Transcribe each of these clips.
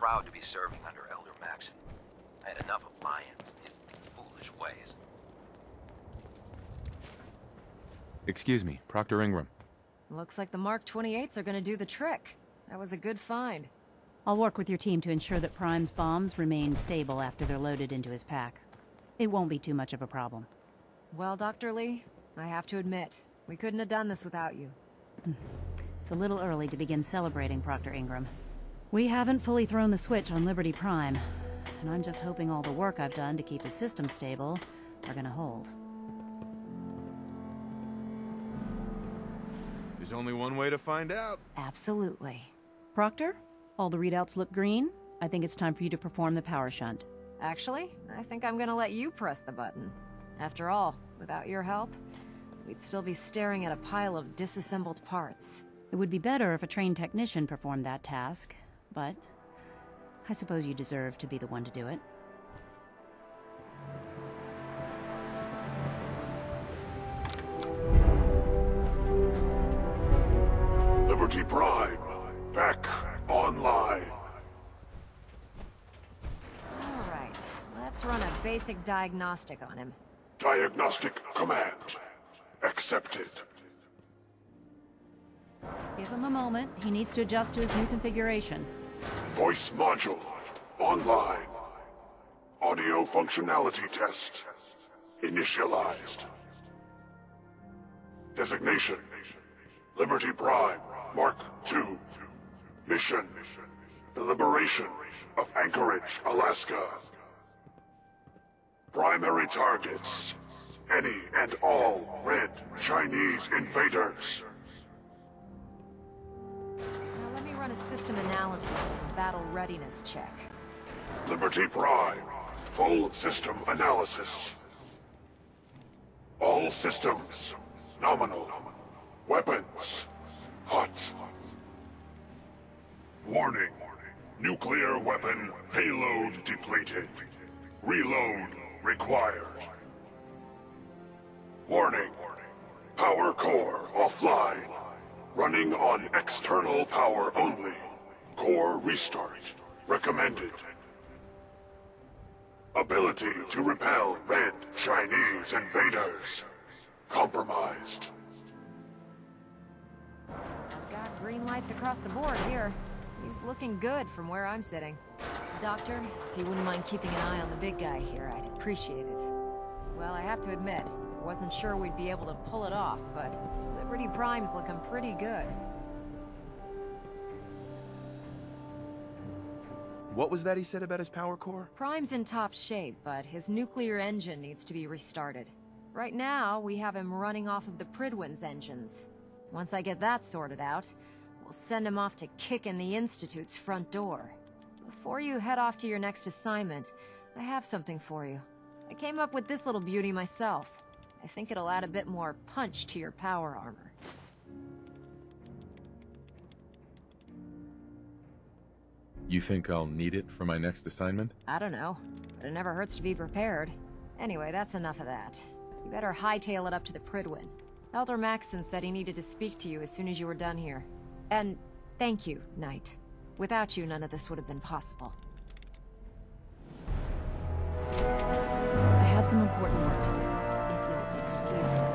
proud to be serving under Elder Maxon. I had enough of Lyons and his foolish ways. Excuse me, Proctor Ingram. Looks like the Mark 28s are gonna do the trick. That was a good find. I'll work with your team to ensure that Prime's bombs remain stable after they're loaded into his pack. It won't be too much of a problem. Well, Dr. Lee, I have to admit, we couldn't have done this without you. It's a little early to begin celebrating, Proctor Ingram. We haven't fully thrown the switch on Liberty Prime, and I'm just hoping all the work I've done to keep his system stable are gonna hold. There's only one way to find out. Absolutely. Proctor, all the readouts look green. I think it's time for you to perform the power shunt. Actually, I think I'm gonna let you press the button. After all, without your help, we'd still be staring at a pile of disassembled parts. It would be better if a trained technician performed that task, but I suppose you deserve to be the one to do it. Liberty Prime, back online. All right, let's run a basic diagnostic on him. Diagnostic command accepted. Give him a moment. He needs to adjust to his new configuration. Voice module online. Audio functionality test initialized. Designation: Liberty Prime Mark II. Mission: the liberation of Anchorage, Alaska. Primary targets: any and all red Chinese invaders. Now let me run a system analysis and battle readiness check. Liberty Prime, full system analysis. All systems nominal. Weapons hot. Warning: nuclear weapon payload depleted. Reload required. Warning: power core offline. Running on external power only. Core restart recommended. Ability to repel red Chinese invaders compromised. I've got green lights across the board here. He's looking good from where I'm sitting. Doctor, if you wouldn't mind keeping an eye on the big guy here, I'd appreciate it. Well, I have to admit, I wasn't sure we'd be able to pull it off, but Liberty Prime's looking pretty good. What was that he said about his power core? Prime's in top shape, but his nuclear engine needs to be restarted. Right now, we have him running off of the Pridwin's engines. Once I get that sorted out, we'll send him off to kick in the Institute's front door. Before you head off to your next assignment, I have something for you. I came up with this little beauty myself. I think it'll add a bit more punch to your power armor. You think I'll need it for my next assignment? I don't know, but it never hurts to be prepared. Anyway, that's enough of that. You better hightail it up to the Pridwin. Elder Maxon said he needed to speak to you as soon as you were done here. And thank you, Knight. Without you, none of this would have been possible. I have some important work to do, if you'll excuse me.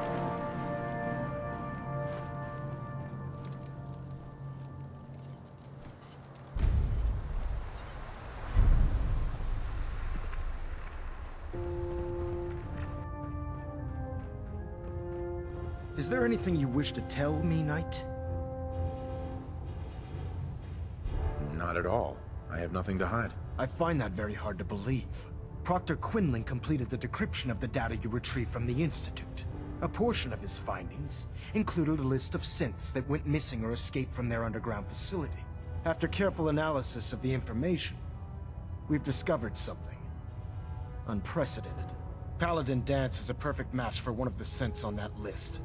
Is there anything you wish to tell me, Knight? Not at all. I have nothing to hide. I find that very hard to believe. Proctor Quinlan completed the decryption of the data you retrieved from the Institute. A portion of his findings included a list of synths that went missing or escaped from their underground facility. After careful analysis of the information, we've discovered something unprecedented. Paladin Danse is a perfect match for one of the synths on that list.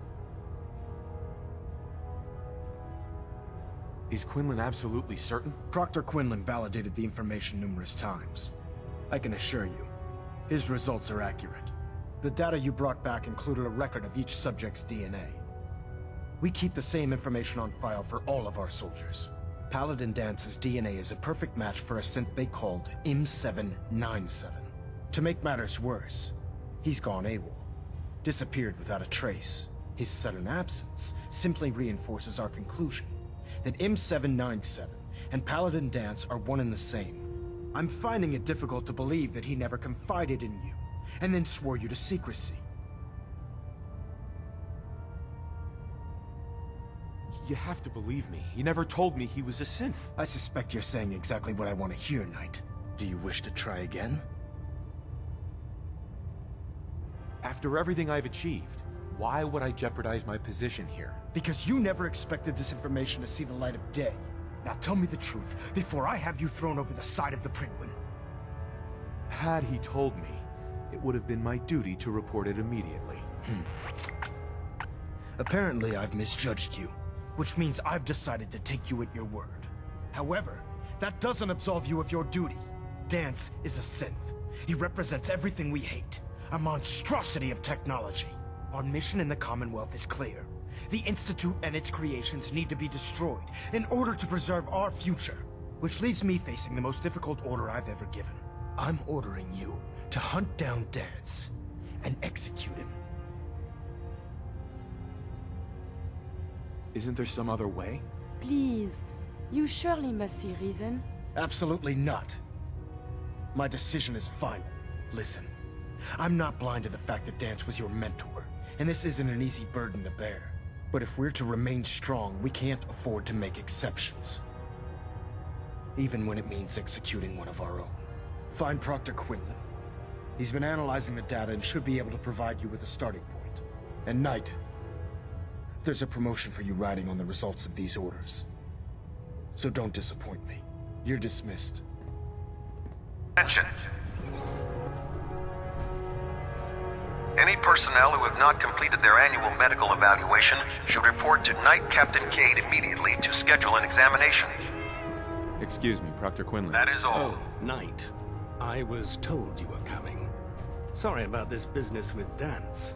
Is Quinlan absolutely certain? Proctor Quinlan validated the information numerous times. I can assure you, his results are accurate. The data you brought back included a record of each subject's DNA. We keep the same information on file for all of our soldiers. Paladin Dance's DNA is a perfect match for a synth they called M797. To make matters worse, he's gone AWOL. Disappeared without a trace. His sudden absence simply reinforces our conclusion that M797 and Paladin Dance are one and the same. I'm finding it difficult to believe that he never confided in you, and then swore you to secrecy. You have to believe me. He never told me he was a synth. I suspect you're saying exactly what I want to hear, Knight. Do you wish to try again? After everything I've achieved, why would I jeopardize my position here? Because you never expected this information to see the light of day. Now tell me the truth, before I have you thrown over the side of the Pridwin. Had he told me, it would have been my duty to report it immediately. Apparently I've misjudged you, which means I've decided to take you at your word. However, that doesn't absolve you of your duty. Dance is a synth. He represents everything we hate. A monstrosity of technology. Our mission in the Commonwealth is clear. The Institute and its creations need to be destroyed in order to preserve our future. Which leaves me facing the most difficult order I've ever given. I'm ordering you to hunt down Dance and execute him. Isn't there some other way? Please, you surely must see reason. Absolutely not. My decision is final. Listen, I'm not blind to the fact that Dance was your mentor, and this isn't an easy burden to bear. But if we're to remain strong, we can't afford to make exceptions. Even when it means executing one of our own. Find Proctor Quinlan. He's been analyzing the data and should be able to provide you with a starting point. And Knight, there's a promotion for you riding on the results of these orders. So don't disappoint me. You're dismissed. Attention. Any personnel who have not completed their annual medical evaluation should report to Knight Captain Cade immediately to schedule an examination. Excuse me, Proctor Quinlan. That is all. Oh, Knight. I was told you were coming. Sorry about this business with Dance.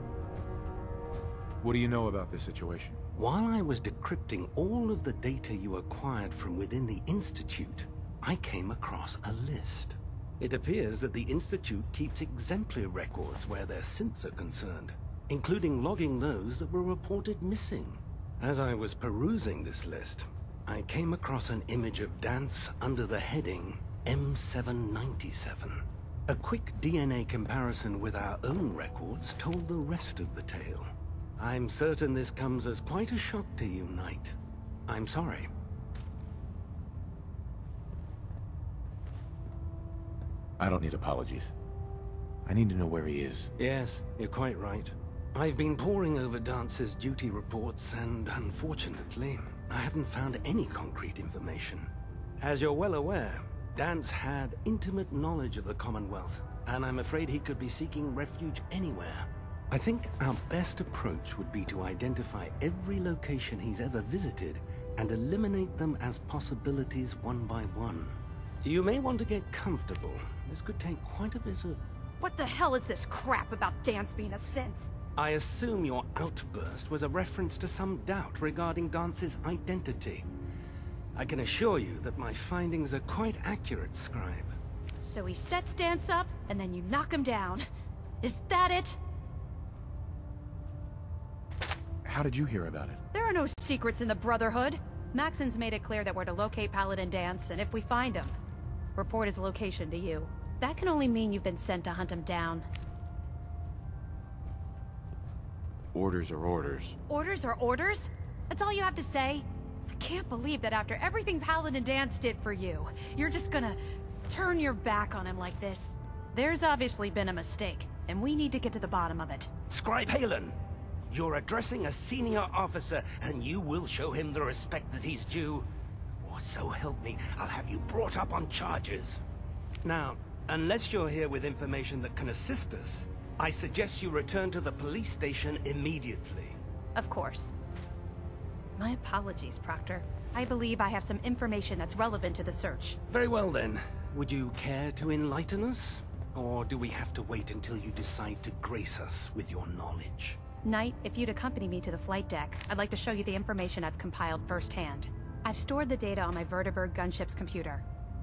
What do you know about this situation? While I was decrypting all of the data you acquired from within the Institute, I came across a list. It appears that the Institute keeps exemplary records where their synths are concerned, including logging those that were reported missing. As I was perusing this list, I came across an image of Dance under the heading M797. A quick DNA comparison with our own records told the rest of the tale. I'm certain this comes as quite a shock to you, Knight. I'm sorry. I don't need apologies. I need to know where he is. Yes, you're quite right. I've been poring over Dance's duty reports, and unfortunately, I haven't found any concrete information. As you're well aware, Dance had intimate knowledge of the Commonwealth, and I'm afraid he could be seeking refuge anywhere. I think our best approach would be to identify every location he's ever visited and eliminate them as possibilities one by one. You may want to get comfortable. This could take quite a bit of... What the hell is this crap about Dance being a synth? I assume your outburst was a reference to some doubt regarding Dance's identity. I can assure you that my findings are quite accurate, Scribe. So he sets Dance up, and then you knock him down. Is that it? How did you hear about it? There are no secrets in the Brotherhood. Maxon's made it clear that we're to locate Paladin Dance, and if we find him, report his location to you. That can only mean you've been sent to hunt him down. Orders are orders. Orders are orders? That's all you have to say? I can't believe that after everything Paladin Dance did for you, you're just gonna turn your back on him like this. There's obviously been a mistake, and we need to get to the bottom of it. Scribe Halen! You're addressing a senior officer, and you will show him the respect that he's due. Or so help me, I'll have you brought up on charges. Now, unless you're here with information that can assist us, I suggest you return to the police station immediately. Of course. My apologies, Proctor. I believe I have some information that's relevant to the search. Very well then. Would you care to enlighten us? Or do we have to wait until you decide to grace us with your knowledge? Knight, if you'd accompany me to the flight deck, I'd like to show you the information I've compiled firsthand. I've stored the data on my Vertibird gunship's computer.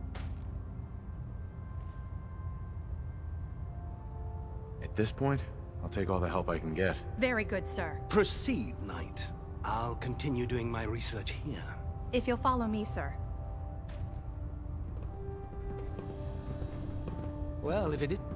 At this point, I'll take all the help I can get. Very good, sir. Proceed, Knight. I'll continue doing my research here. If you'll follow me, sir. Well, if it is...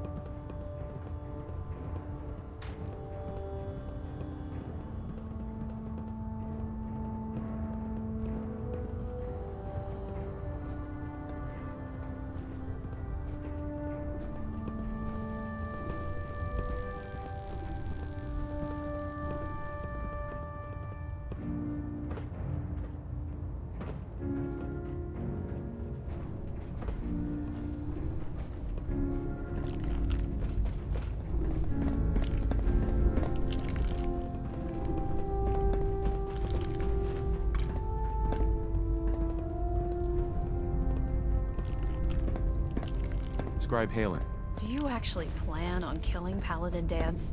Scribe Halen. Do you actually plan on killing Paladin Dance?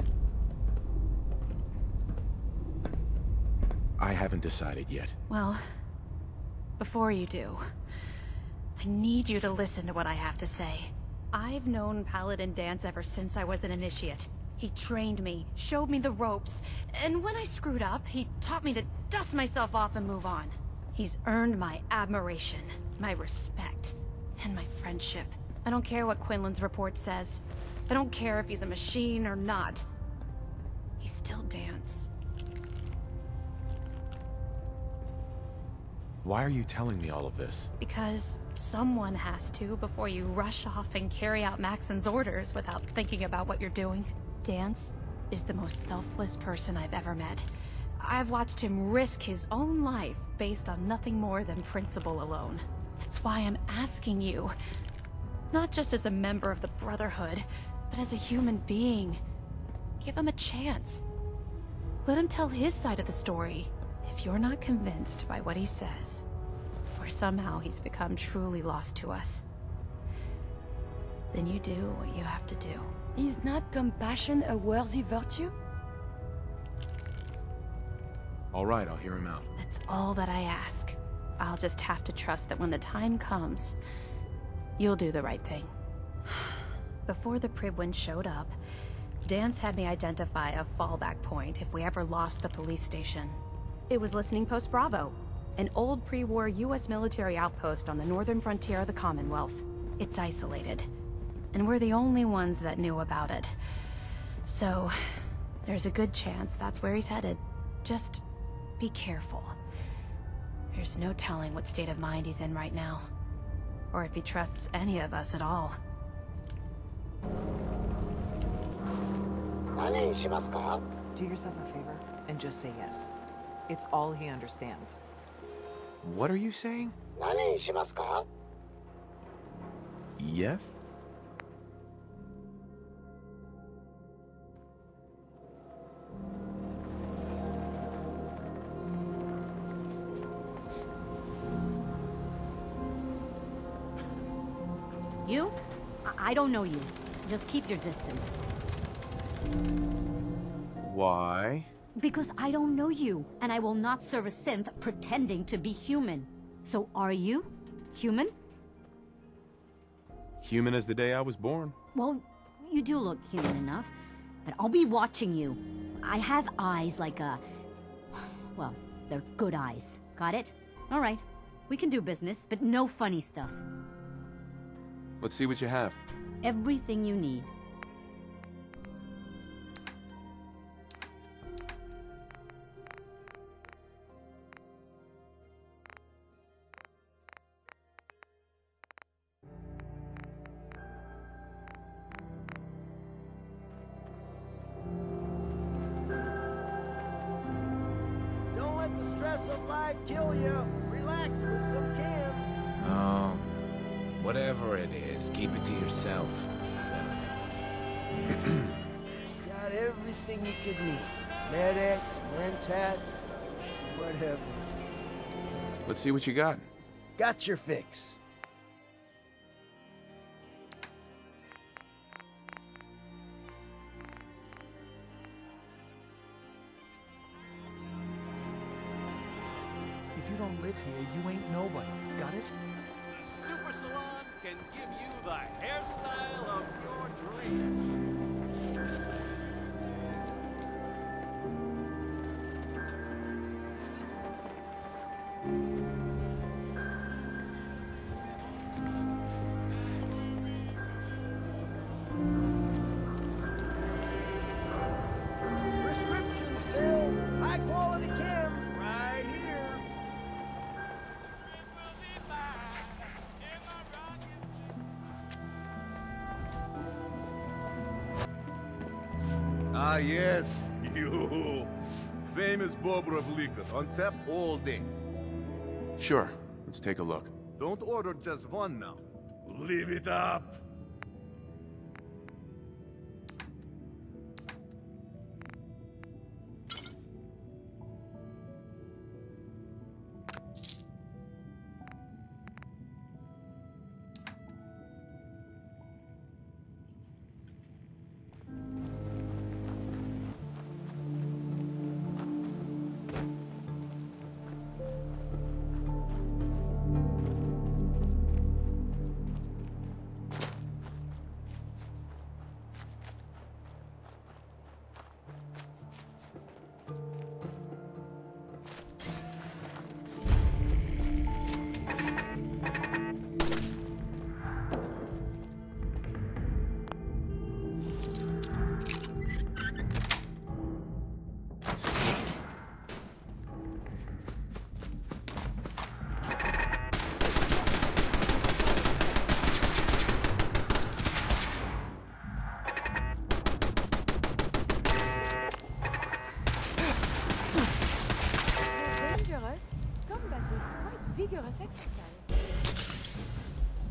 I haven't decided yet. Well, before you do, I need you to listen to what I have to say. I've known Paladin Dance ever since I was an initiate. He trained me, showed me the ropes, and when I screwed up, he taught me to dust myself off and move on. He's earned my admiration, my respect, and my friendship. I don't care what Quinlan's report says. I don't care if he's a machine or not. He's still Dance. Why are you telling me all of this? Because someone has to before you rush off and carry out Maxon's orders without thinking about what you're doing. Dance is the most selfless person I've ever met. I've watched him risk his own life based on nothing more than principle alone. That's why I'm asking you, not just as a member of the Brotherhood, but as a human being. Give him a chance. Let him tell his side of the story. If you're not convinced by what he says, or somehow he's become truly lost to us, then you do what you have to do. Is not compassion a worthy virtue? All right, I'll hear him out. That's all that I ask. I'll just have to trust that when the time comes, you'll do the right thing. Before the Pribwin showed up, Dance had me identify a fallback point if we ever lost the police station. It was Listening Post Bravo, an old pre-war US military outpost on the northern frontier of the Commonwealth. It's isolated, and we're the only ones that knew about it. So, there's a good chance that's where he's headed. Just be careful. There's no telling what state of mind he's in right now. Or if he trusts any of us at all. Do yourself a favor and just say yes. It's all he understands. What are you saying? Yes? You? I don't know you. Just keep your distance. Why? Because I don't know you, and I will not serve a synth pretending to be human. So are you? Human? Human as the day I was born. Well, you do look human enough. But I'll be watching you. I have eyes like a... Well, they're good eyes. Got it? All right. We can do business, but no funny stuff. Let's see what you have. Everything you need. Don't let the stress of life kill you. Relax with some cans. Oh, whatever it is, keep it to yourself. Got everything you could need. Med-X, Mentats, whatever. Let's see what you got. Got your fix. If you don't here, you ain't nobody. Got it? The Super Salon can give you the hairstyle of your dreams. Prescriptions, Bill. High quality chems right here. Ah, yes, you. Famous Bobber of liquor, on tap all day. Sure, let's take a look. Don't order just one now. Leave it up. Combat is quite vigorous exercise.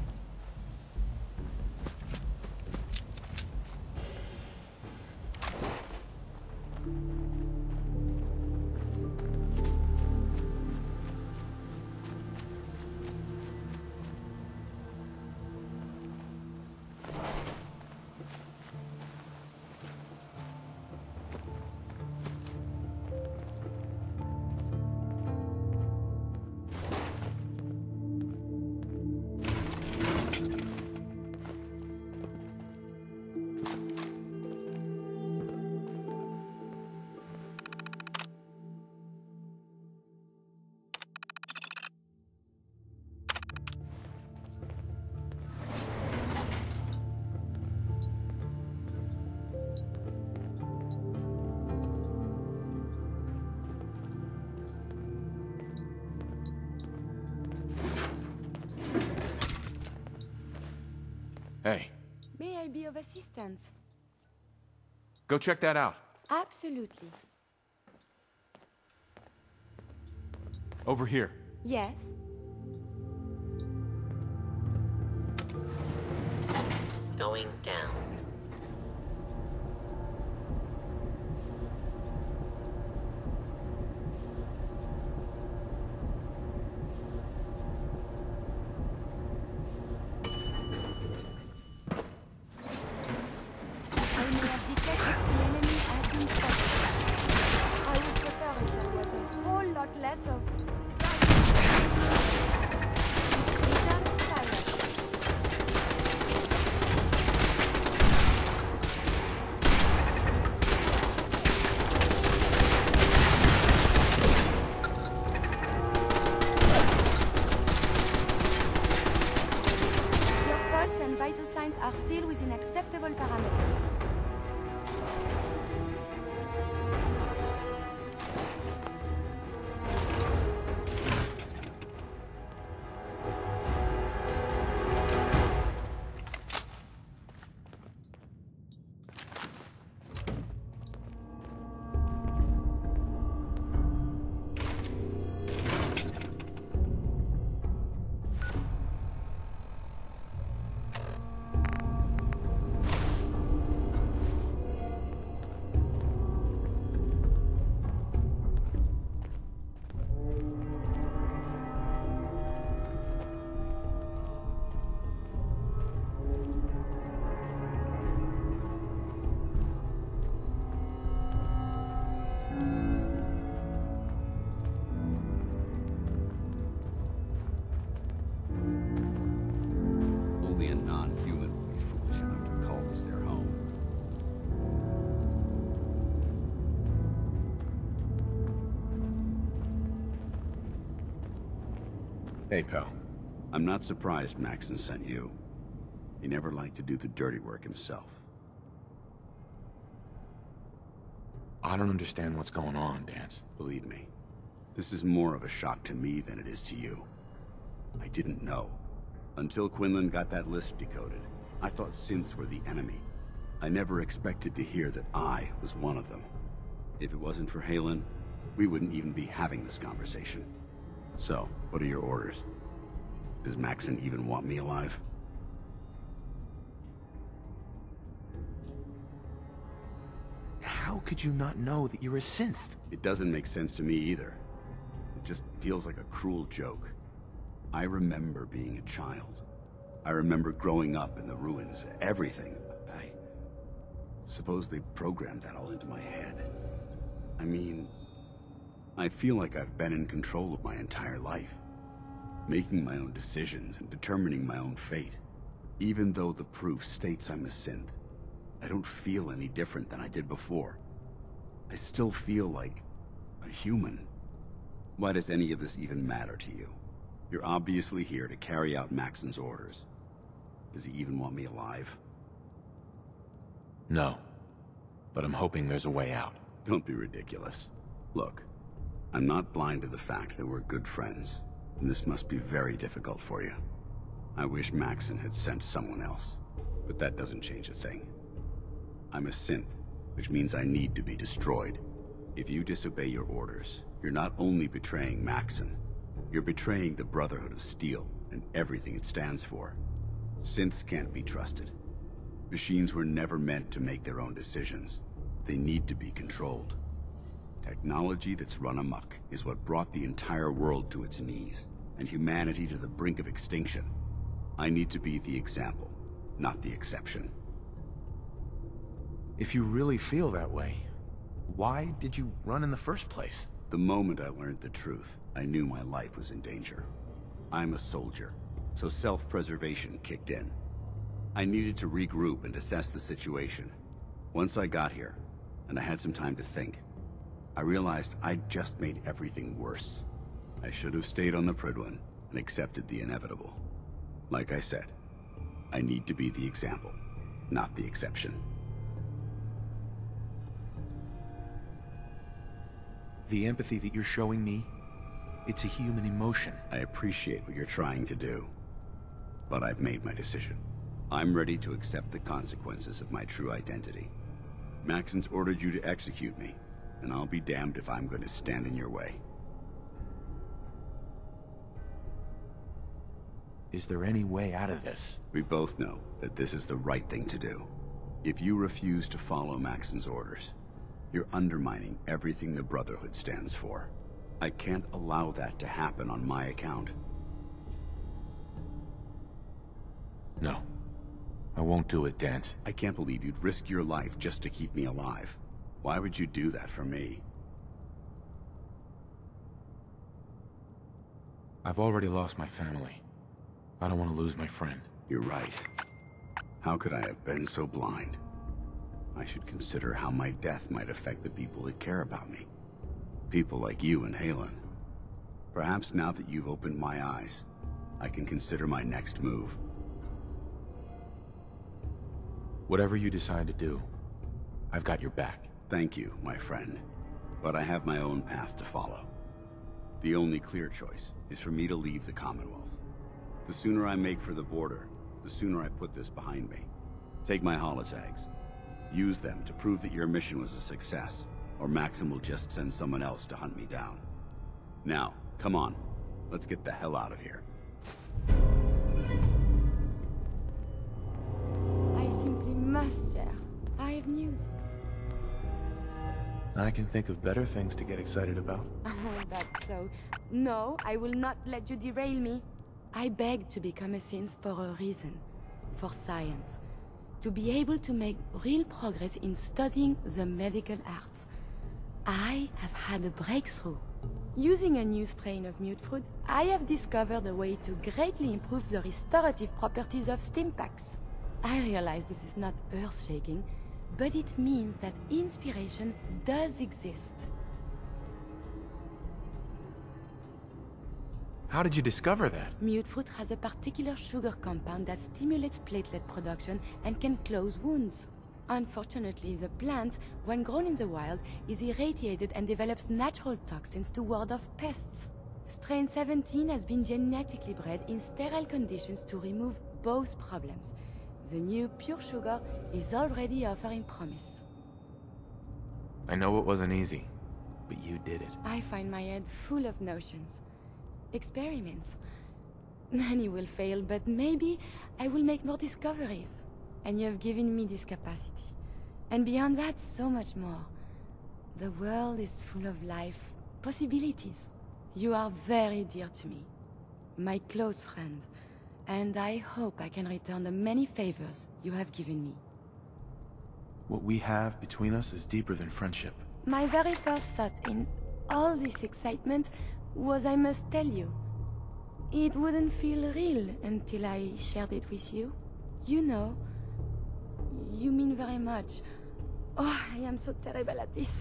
Hey, May I be of assistance? go check that out. Absolutely. Over here. Yes. Going down. Less of your pulse and vital signs are still within acceptable parameters. Hey, pal. I'm not surprised Maxon sent you. He never liked to do the dirty work himself. I don't understand what's going on, Dance. Believe me, this is more of a shock to me than it is to you. I didn't know. Until Quinlan got that list decoded, I thought synths were the enemy. I never expected to hear that I was one of them. If it wasn't for Halen, we wouldn't even be having this conversation. So, what are your orders? Does Maxon even want me alive? How could you not know that you're a synth? It doesn't make sense to me either. It just feels like a cruel joke. I remember being a child. I remember growing up in the ruins, everything. I suppose they programmed that all into my head. I mean, I feel like I've been in control of my entire life, making my own decisions and determining my own fate. Even though the proof states I'm a synth, I don't feel any different than I did before. I still feel like a human. Why does any of this even matter to you? You're obviously here to carry out Maxon's orders. Does he even want me alive? No. But I'm hoping there's a way out. Don't be ridiculous. Look, I'm not blind to the fact that we're good friends, and this must be very difficult for you. I wish Maxon had sent someone else, but that doesn't change a thing. I'm a synth, which means I need to be destroyed. If you disobey your orders, you're not only betraying Maxon, you're betraying the Brotherhood of Steel and everything it stands for. Synths can't be trusted. Machines were never meant to make their own decisions. They need to be controlled. Technology that's run amok is what brought the entire world to its knees, and humanity to the brink of extinction. I need to be the example, not the exception. If you really feel that way, why did you run in the first place? The moment I learned the truth, I knew my life was in danger. I'm a soldier, so self-preservation kicked in. I needed to regroup and assess the situation. Once I got here, and I had some time to think, I realized I'd just made everything worse. I should have stayed on the Prydwen and accepted the inevitable. Like I said, I need to be the example, not the exception. The empathy that you're showing me, it's a human emotion. I appreciate what you're trying to do, but I've made my decision. I'm ready to accept the consequences of my true identity. Maxon's ordered you to execute me, and I'll be damned if I'm going to stand in your way. Is there any way out of this? We both know that this is the right thing to do. If you refuse to follow Maxon's orders, you're undermining everything the Brotherhood stands for. I can't allow that to happen on my account. No. I won't do it, Dance. I can't believe you'd risk your life just to keep me alive. Why would you do that for me? I've already lost my family. I don't want to lose my friend. You're right. How could I have been so blind? I should consider how my death might affect the people that care about me. People like you and Halen. Perhaps now that you've opened my eyes, I can consider my next move. Whatever you decide to do, I've got your back. Thank you, my friend. But I have my own path to follow. The only clear choice is for me to leave the Commonwealth. The sooner I make for the border, the sooner I put this behind me. Take my holotags. Use them to prove that your mission was a success, or Maxon will just send someone else to hunt me down. Now, come on. Let's get the hell out of here. I simply must share. I have news. I can think of better things to get excited about. Oh, that's so. No, I will not let you derail me. I begged to become a synth for a reason. For science. To be able to make real progress in studying the medical arts. I have had a breakthrough. Using a new strain of mutfruit, I have discovered a way to greatly improve the restorative properties of stimpaks. I realize this is not earth-shaking, but it means that inspiration does exist. How did you discover that? Mutefruit has a particular sugar compound that stimulates platelet production and can close wounds. Unfortunately, the plant, when grown in the wild, is irradiated and develops natural toxins to ward off pests. Strain 17 has been genetically bred in sterile conditions to remove both problems. The new pure sugar is already offering promise. I know it wasn't easy, but you did it. I find my head full of notions. Experiments. Many will fail, but maybe I will make more discoveries. And you have given me this capacity. And beyond that, so much more. The world is full of life, possibilities. You are very dear to me. My close friend. And I hope I can return the many favors you have given me. What we have between us is deeper than friendship. My very first thought in all this excitement was I must tell you. It wouldn't feel real until I shared it with you. You know, you mean very much. Oh, I am so terrible at this.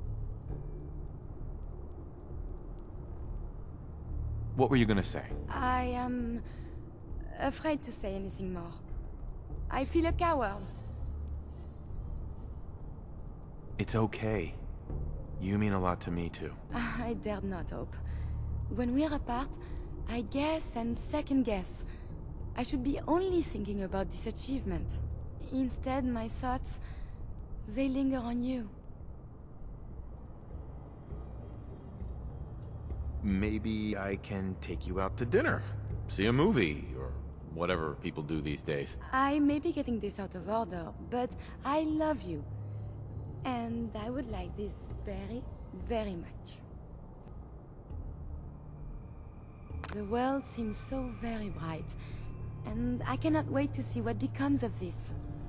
What were you gonna say? I am afraid to say anything more. I feel a coward. It's okay. You mean a lot to me, too. I dared not hope. When we're apart, I guess and second guess. I should be only thinking about this achievement. Instead, my thoughts, they linger on you. Maybe I can take you out to dinner, see a movie, or whatever people do these days. I may be getting this out of order, but I love you. And I would like this very, very much. The world seems so very bright, and I cannot wait to see what becomes of this.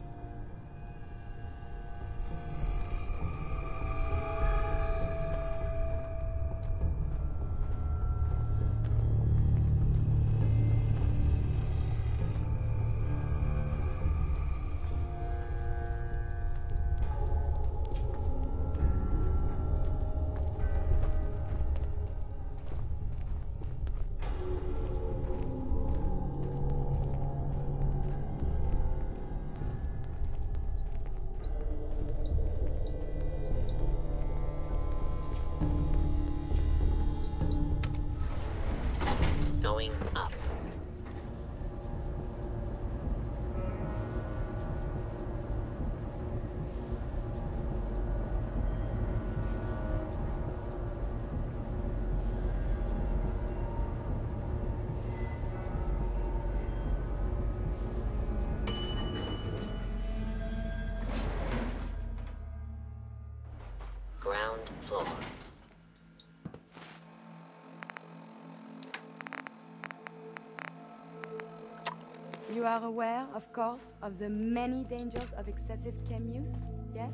Going up. Ground floor. You are aware, of course, of the many dangers of excessive chem use, yes?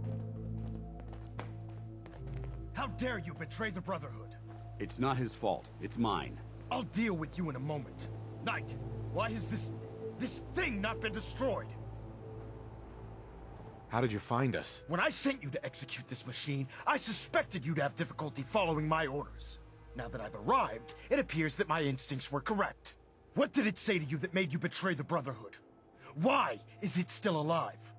How dare you betray the Brotherhood? It's not his fault. It's mine. I'll deal with you in a moment. Knight, why has this thing not been destroyed? How did you find us? When I sent you to execute this machine, I suspected you'd have difficulty following my orders. Now that I've arrived, it appears that my instincts were correct. What did it say to you that made you betray the Brotherhood? Why is it still alive?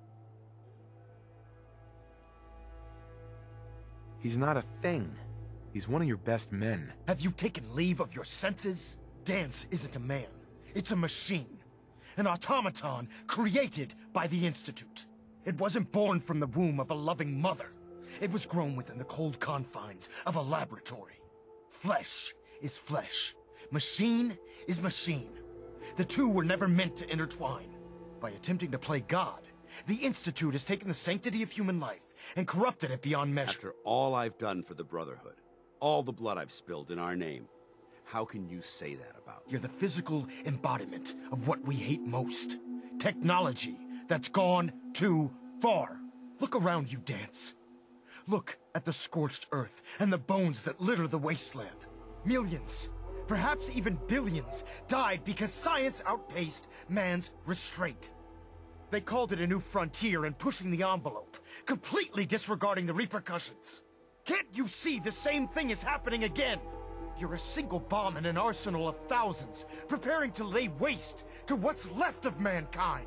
He's not a thing. He's one of your best men. Have you taken leave of your senses? Dance isn't a man. It's a machine. An automaton created by the Institute. It wasn't born from the womb of a loving mother. It was grown within the cold confines of a laboratory. Flesh is flesh. Machine is machine. The two were never meant to intertwine. By attempting to play God, the Institute has taken the sanctity of human life and corrupted it beyond measure. After all I've done for the Brotherhood, all the blood I've spilled in our name, how can you say that about me? You're the physical embodiment of what we hate most. Technology that's gone too far. Look around you, Dance. Look at the scorched earth and the bones that litter the wasteland. Millions, perhaps even billions, died because science outpaced man's restraint. They called it a new frontier and pushing the envelope, completely disregarding the repercussions. Can't you see the same thing is happening again? You're a single bomb in an arsenal of thousands, preparing to lay waste to what's left of mankind.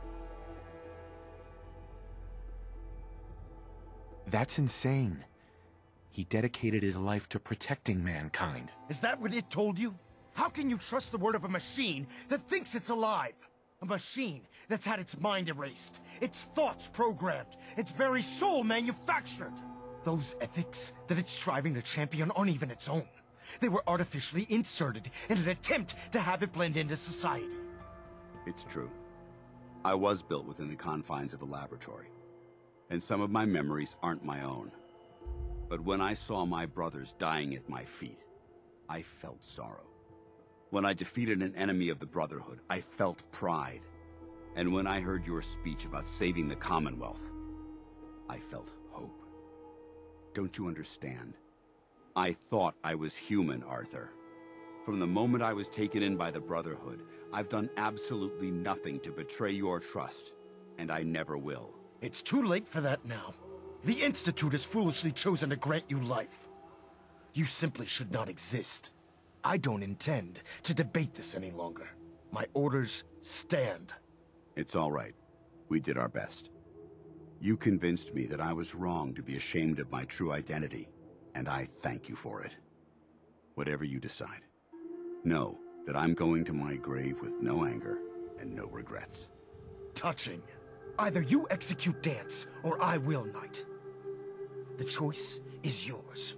That's insane. He dedicated his life to protecting mankind. Is that what it told you? How can you trust the word of a machine that thinks it's alive? A machine that's had its mind erased, its thoughts programmed, its very soul manufactured. Those ethics that it's striving to champion aren't even its own. They were artificially inserted in an attempt to have it blend into society. It's true. I was built within the confines of a laboratory, and some of my memories aren't my own. But when I saw my brothers dying at my feet, I felt sorrow. When I defeated an enemy of the Brotherhood, I felt pride. And when I heard your speech about saving the Commonwealth, I felt hope. Don't you understand? I thought I was human, Arthur. From the moment I was taken in by the Brotherhood, I've done absolutely nothing to betray your trust, and I never will. It's too late for that now. The Institute has foolishly chosen to grant you life. You simply should not exist. I don't intend to debate this any longer. My orders stand. It's all right. We did our best. You convinced me that I was wrong to be ashamed of my true identity, and I thank you for it. Whatever you decide, know that I'm going to my grave with no anger and no regrets. Touching. Either you execute Dance, or I will, Knight. The choice is yours.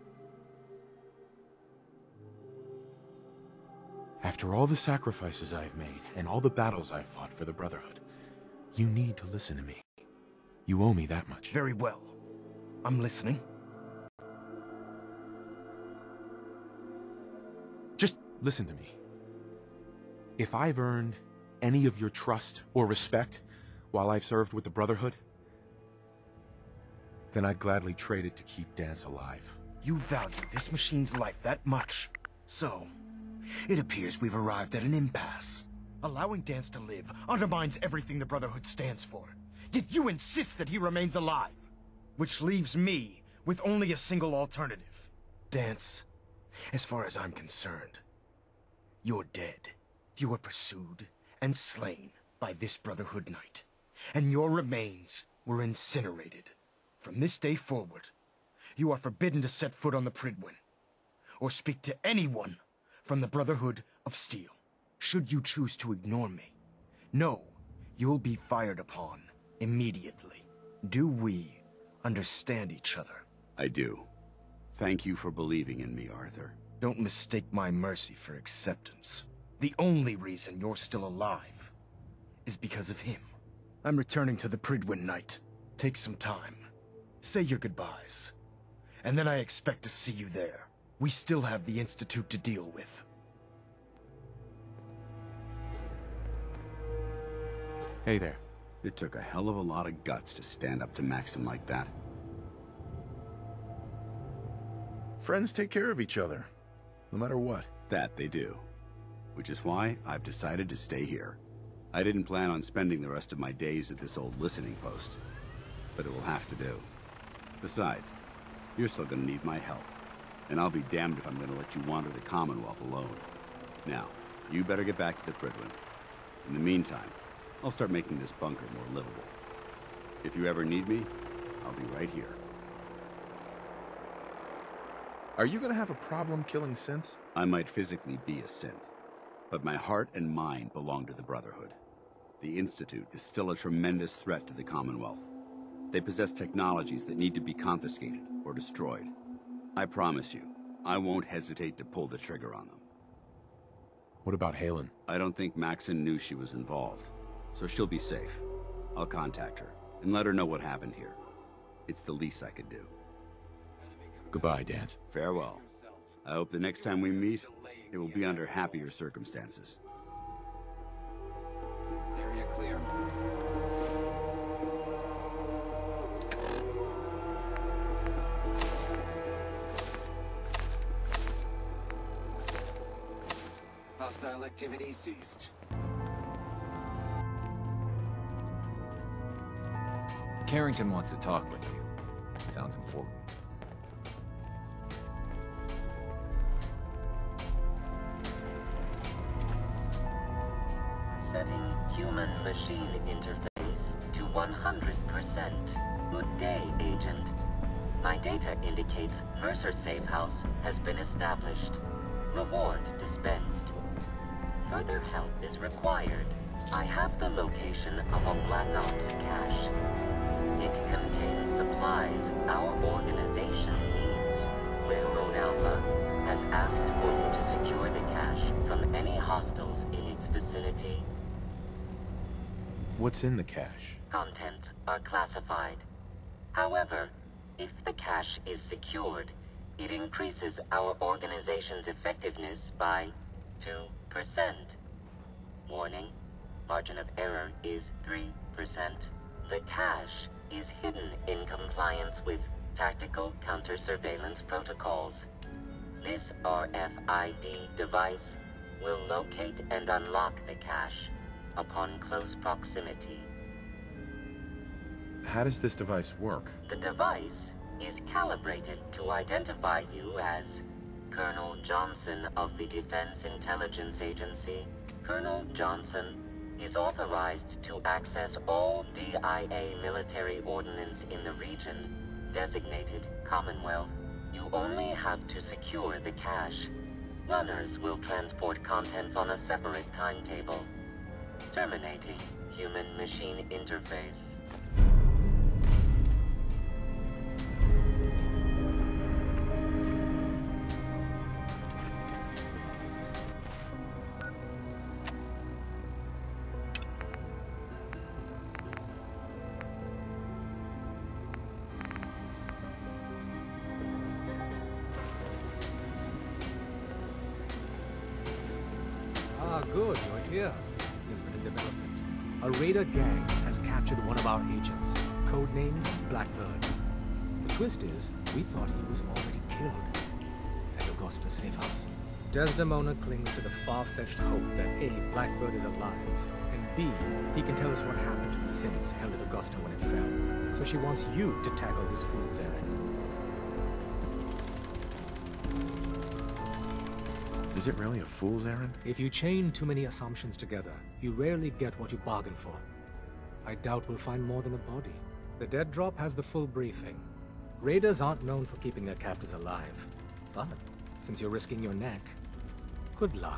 After all the sacrifices I've made, and all the battles I've fought for the Brotherhood, you need to listen to me. You owe me that much. Very well. I'm listening. Just listen to me. If I've earned any of your trust or respect while I've served with the Brotherhood, then I'd gladly trade it to keep Dance alive. You value this machine's life that much. So, it appears we've arrived at an impasse. Allowing Dance to live undermines everything the Brotherhood stands for. Yet you insist that he remains alive. Which leaves me with only a single alternative. Dance, as far as I'm concerned, you're dead. You were pursued and slain by this Brotherhood Knight, and your remains were incinerated. From this day forward, you are forbidden to set foot on the Pridwin, or speak to anyone from the Brotherhood of Steel. Should you choose to ignore me, know you'll be fired upon immediately. Do we understand each other? I do. Thank you for believing in me, Arthur. Don't mistake my mercy for acceptance. The only reason you're still alive is because of him. I'm returning to the Pridwin, Knight. Take some time. Say your goodbyes. And then I expect to see you there. We still have the Institute to deal with. Hey there. It took a hell of a lot of guts to stand up to Maxon like that. Friends take care of each other, no matter what. That they do. Which is why I've decided to stay here. I didn't plan on spending the rest of my days at this old listening post, but it will have to do. Besides, you're still gonna need my help, and I'll be damned if I'm gonna let you wander the Commonwealth alone. Now, you better get back to the Pridwin. In the meantime, I'll start making this bunker more livable. If you ever need me, I'll be right here. Are you gonna have a problem killing synths? I might physically be a synth, but my heart and mind belong to the Brotherhood. The Institute is still a tremendous threat to the Commonwealth. They possess technologies that need to be confiscated or destroyed. I promise you, I won't hesitate to pull the trigger on them. What about Halen? I don't think Maxon knew she was involved, so she'll be safe. I'll contact her and let her know what happened here. It's the least I could do. Goodbye, Dance. Farewell. I hope the next time we meet, it will be under happier circumstances. Area clear. Hostile activity ceased. Carrington wants to talk with you. Sounds important. machine interface to 100%. Good day, Agent. My data indicates Mercer Safe House has been established. Reward dispensed. Further help is required. I have the location of a Black Ops cache. It contains supplies our organization needs. Railroad Alpha has asked for you to secure the cache from any hostiles in its vicinity. What's in the cache? Contents are classified. However, if the cache is secured, it increases our organization's effectiveness by 2%. Warning, margin of error is 3%. The cache is hidden in compliance with tactical counter-surveillance protocols. This RFID device will locate and unlock the cache upon close proximity. How does this device work? The device is calibrated to identify you as Colonel Johnson of the Defense Intelligence Agency. Colonel Johnson is authorized to access all DIA military ordnance in the region designated Commonwealth. You only have to secure the cache. Runners will transport contents on a separate timetable. Terminating human-machine interface. Good, you're here. There's been a development. A raider gang has captured one of our agents, codenamed Blackbird. The twist is, we thought he was already killed at Augusta Safe House. Desdemona clings to the far-fetched hope that A, Blackbird is alive, and B, he can tell us what happened to the synths held at Augusta when it fell. So she wants you to tackle this fool's errand. Is it really a fool's errand? If you chain too many assumptions together, you rarely get what you bargain for. I doubt we'll find more than a body. The dead drop has the full briefing. Raiders aren't known for keeping their captives alive. But, since you're risking your neck, good luck.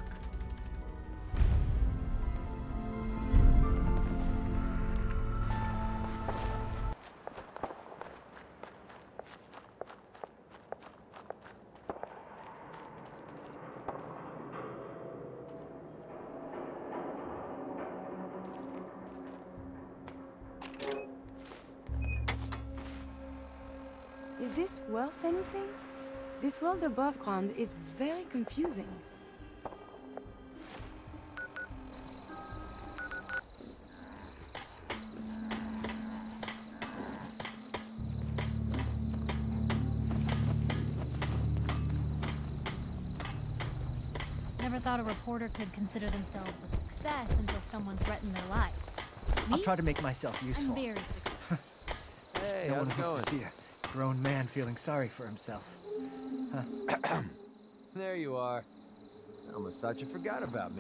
Is this worth anything? This world above ground is very confusing. Never thought a reporter could consider themselves a success until someone threatened their life. I'll try to make myself useful. I'm very successful. Hey, no one wants to see a grown man feeling sorry for himself. Huh. There you are. I almost thought you forgot about me.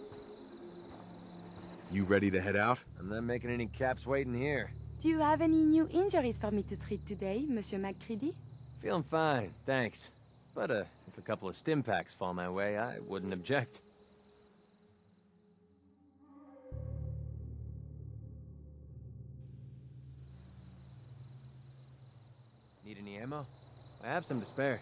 You ready to head out? I'm not making any caps waiting here. Do you have any new injuries for me to treat today, Monsieur McCready? Feeling fine, thanks. But if a couple of stim packs fall my way, I wouldn't object. Need any ammo? I have some to spare.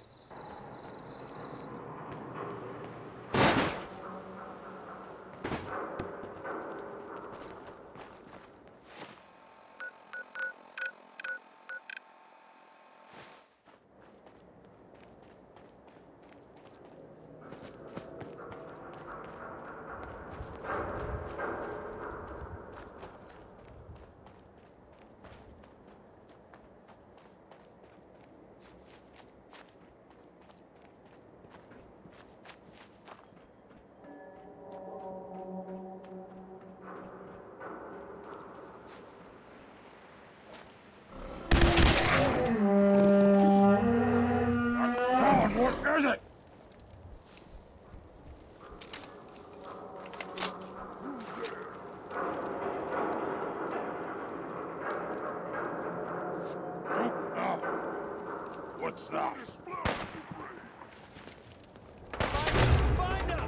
What is it? What's that? Find them!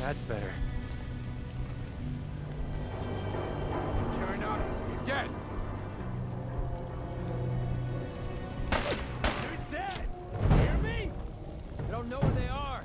That's better. Turn up. You're dead. You're dead. Hear me? I don't know where they are.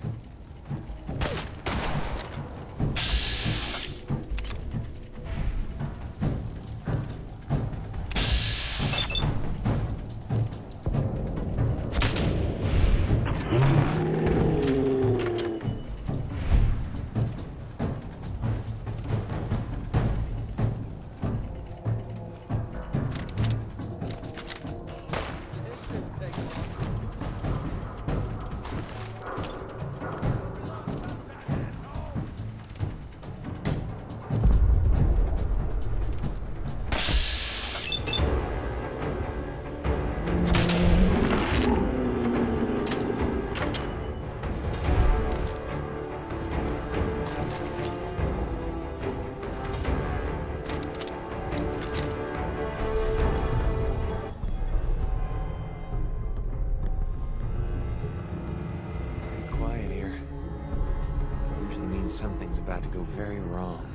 Something's about to go very wrong.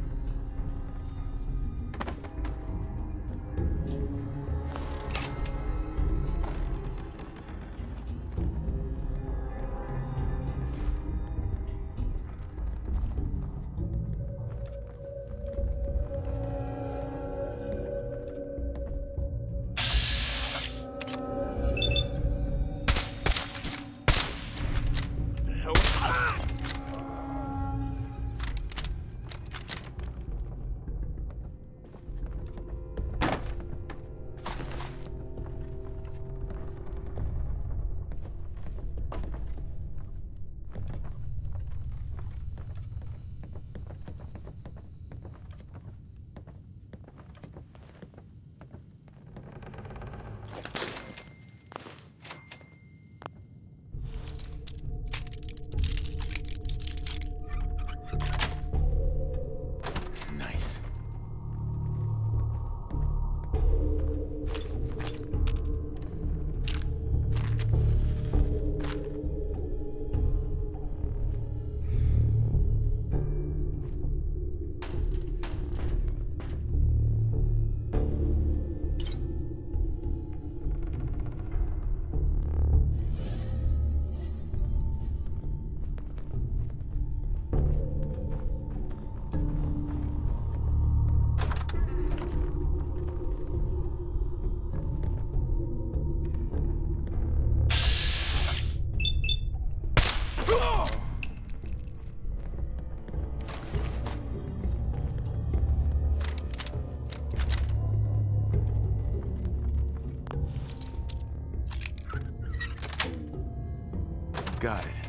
Got it.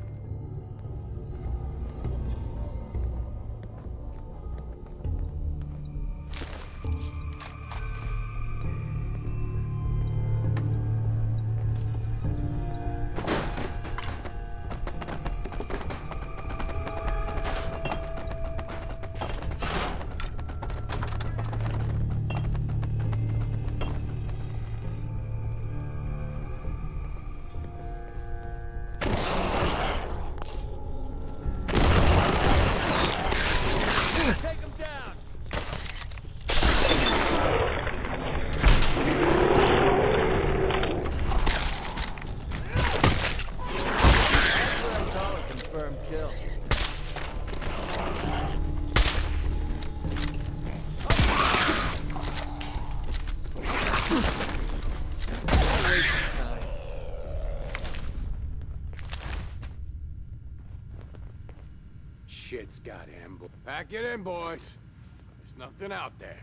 Shit's got ambush. Pack it in, boys. There's nothing out there.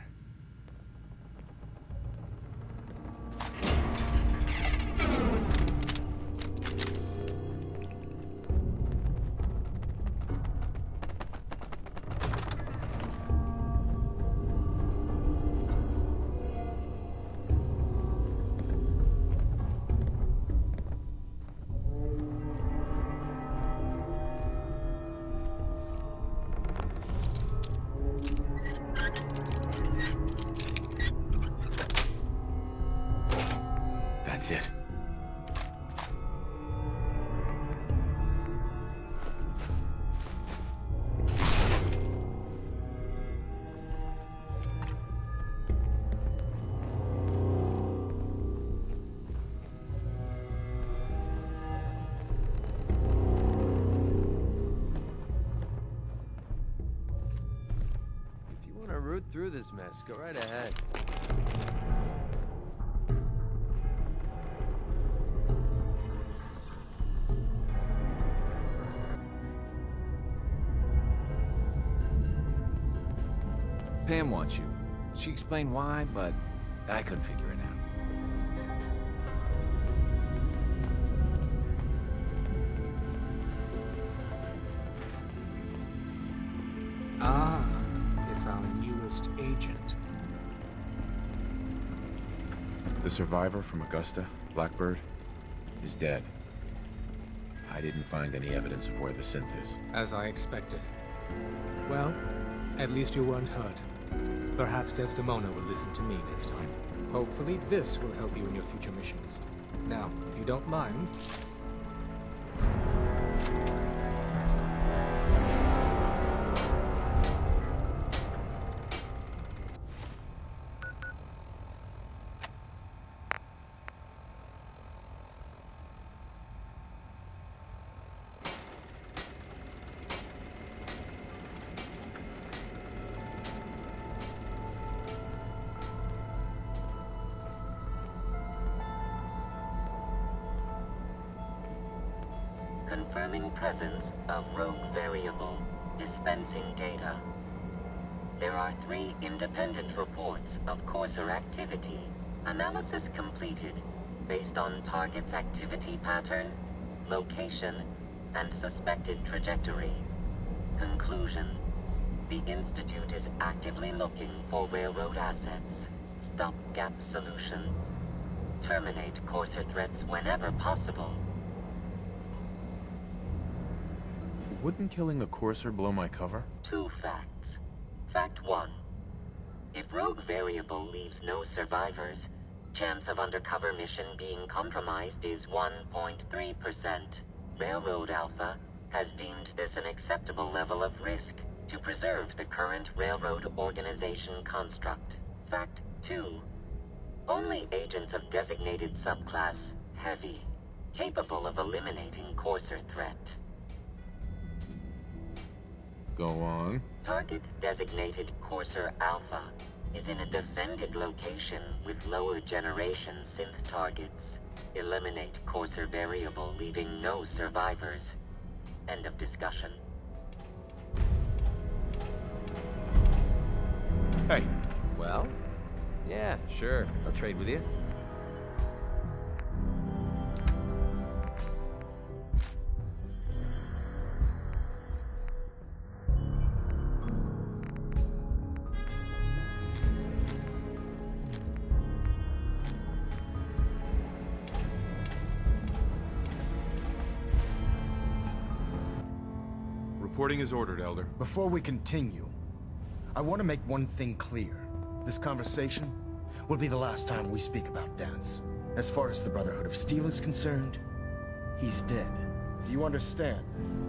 That's it. root through this mess. Go right ahead. Pam wants you. She explained why, but I couldn't figure it out. Ah, it's our newest agent. The survivor from Augusta, Blackbird, is dead. I didn't find any evidence of where the synth is. As I expected. Well, at least you weren't hurt. Perhaps Desdemona will listen to me next time. Hopefully this will help you in your future missions. Now, if you don't mind... Confirming presence of rogue variable. Dispensing data. There are 3 independent reports of Courser activity. Analysis completed based on target's activity pattern, location, and suspected trajectory. Conclusion. The Institute is actively looking for railroad assets. Stopgap solution. Terminate Courser threats whenever possible. Wouldn't killing the Courser blow my cover? 2 facts. Fact 1. If rogue variable leaves no survivors, chance of undercover mission being compromised is 1.3%. Railroad Alpha has deemed this an acceptable level of risk to preserve the current railroad organization construct. Fact 2. Only agents of designated subclass Heavy, capable of eliminating Courser threat. Go on. Target designated Courser Alpha is in a defended location with lower generation synth targets. Eliminate Courser variable, leaving no survivors. End of discussion. Hey. Well? Yeah, sure. I'll trade with you. Reporting is ordered, Elder. Before we continue, I want to make one thing clear. This conversation will be the last time we speak about Dance. As far as the Brotherhood of Steel is concerned, he's dead. Do you understand?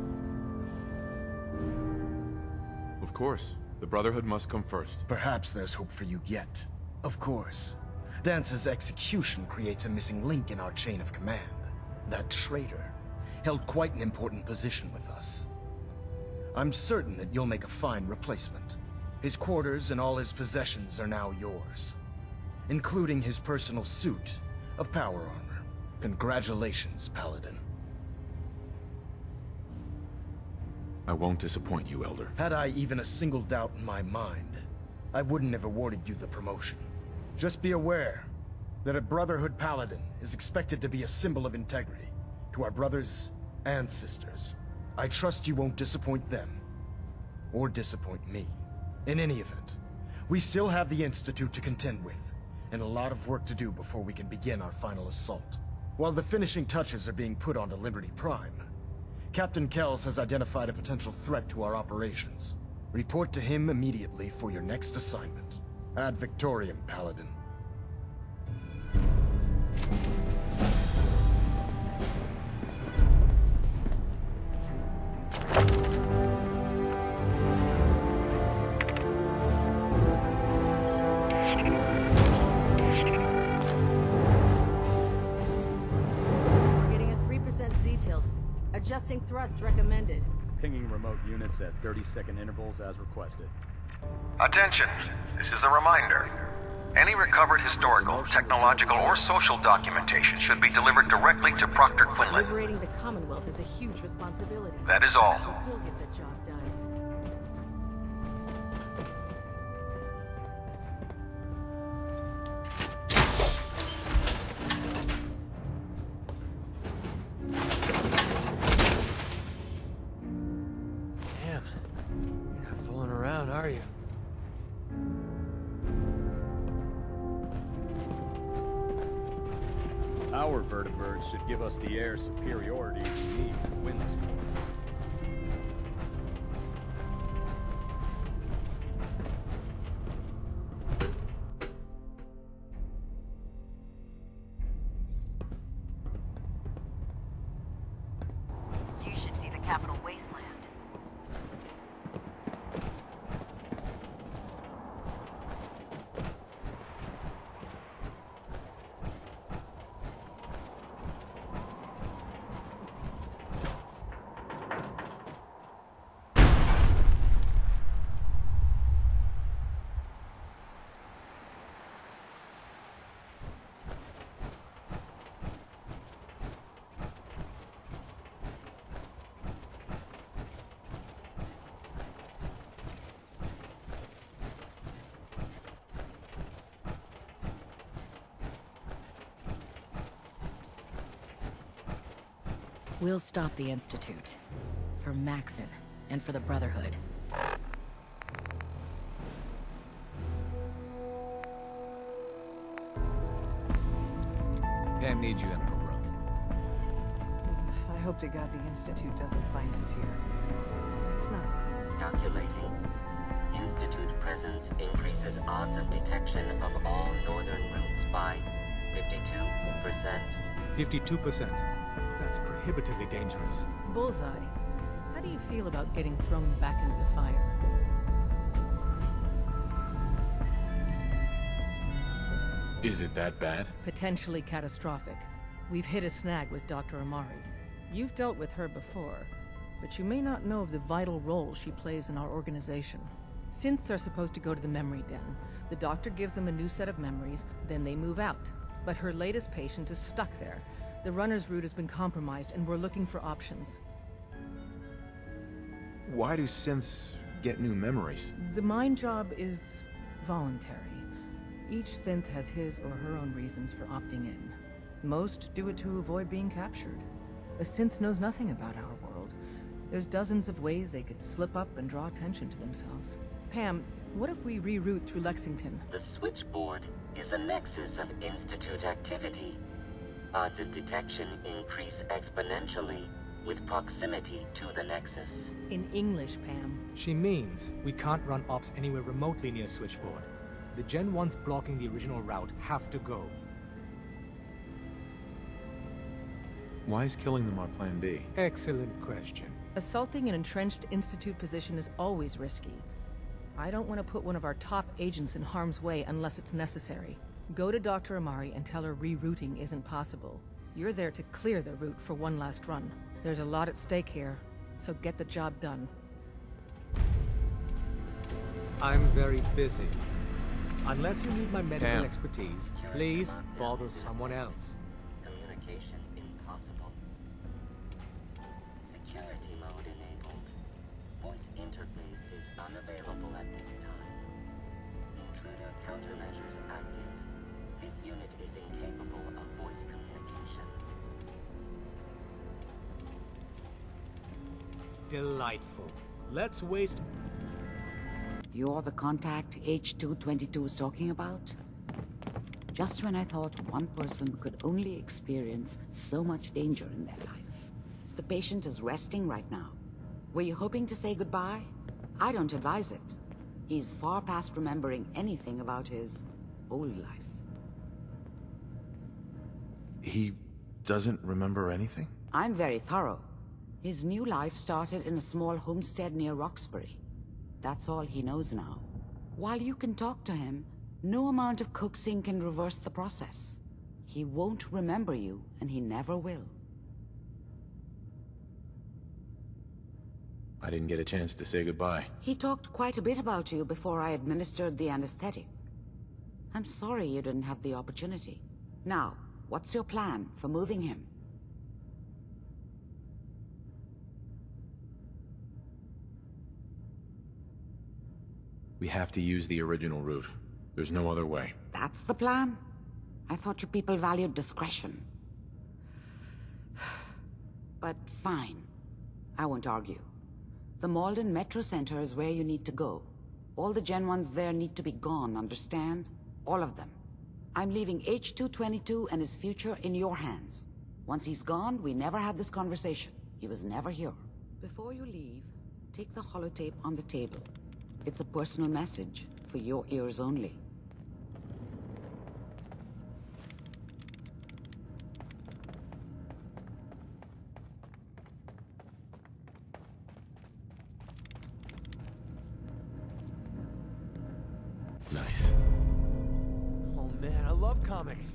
Of course. The Brotherhood must come first. Perhaps there's hope for you yet. Of course. Dance's execution creates a missing link in our chain of command. That traitor held quite an important position with us. I'm certain that you'll make a fine replacement. His quarters and all his possessions are now yours, including his personal suit of power armor. Congratulations, Paladin. I won't disappoint you, Elder. Had I even a single doubt in my mind, I wouldn't have awarded you the promotion. Just be aware that a Brotherhood Paladin is expected to be a symbol of integrity to our brothers and sisters. I trust you won't disappoint them, or disappoint me. In any event, we still have the Institute to contend with, and a lot of work to do before we can begin our final assault. While the finishing touches are being put onto Liberty Prime, Captain Kells has identified a potential threat to our operations. Report to him immediately for your next assignment. Ad Victoriam, Paladin. Adjusting thrust recommended. Pinging remote units at 30-second intervals as requested. Attention! This is a reminder. Any recovered historical, technological, or social documentation should be delivered directly to Proctor Quinlan. Liberating the Commonwealth is a huge responsibility. That is all. So he'll get the job done. Damn. You're not fooling around, are you? Our vertibirds should give us the air superiority we need to win this war. You should see the capital wasteland. We'll stop the Institute. For Maxon, and for the Brotherhood. Pam needs you in her room. I hope to God the Institute doesn't find us here. It's nuts. Calculating. Institute presence increases odds of detection of all northern routes by 52%. 52%. That's prohibitively dangerous. Bullseye. How do you feel about getting thrown back into the fire? Is it that bad? Potentially catastrophic. We've hit a snag with Dr. Amari. You've dealt with her before, but you may not know of the vital role she plays in our organization. Synths are supposed to go to the memory den. The doctor gives them a new set of memories, then they move out. But her latest patient is stuck there. The runner's route has been compromised, and we're looking for options. Why do synths get new memories? The mind job is voluntary. Each synth has his or her own reasons for opting in. Most do it to avoid being captured. A synth knows nothing about our world. There's dozens of ways they could slip up and draw attention to themselves. Pam, what if we reroute through Lexington? The switchboard is a nexus of Institute activity. Odds of detection increase exponentially with proximity to the nexus. In English, Pam. She means we can't run ops anywhere remotely near Switchboard. The Gen 1s blocking the original route have to go. Why is killing them our plan B? Excellent question. Assaulting an entrenched Institute position is always risky. I don't want to put one of our top agents in harm's way unless it's necessary. Go to Dr. Amari and tell her rerouting isn't possible. You're there to clear the route for one last run. There's a lot at stake here, so get the job done. I'm very busy. Unless you need my medical Pam. expertise, please bother someone else. Communication impossible. Security mode enabled. Voice interface is unavailable at this time. Intruder countermeasures active. This unit is incapable of voice communication. Delightful. Let's waste... You're the contact H222 is talking about? Just when I thought one person could only experience so much danger in their life. The patient is resting right now. Were you hoping to say goodbye? I don't advise it. He's far past remembering anything about his old life. He doesn't remember anything? I'm very thorough. His new life started in a small homestead near Roxbury. That's all he knows now. While you can talk to him, no amount of coaxing can reverse the process. He won't remember you, and he never will. I didn't get a chance to say goodbye. He talked quite a bit about you before I administered the anesthetic. I'm sorry you didn't have the opportunity. Now, what's your plan for moving him? We have to use the original route. There's no other way. That's the plan? I thought you people valued discretion. But fine. I won't argue. The Malden Metro Center is where you need to go. All the Gen 1s there need to be gone, understand? All of them. I'm leaving H222 and his future in your hands. Once he's gone, we never had this conversation. He was never here. Before you leave, take the holotape on the table. It's a personal message, for your ears only. Nice. Oh man, I love comics.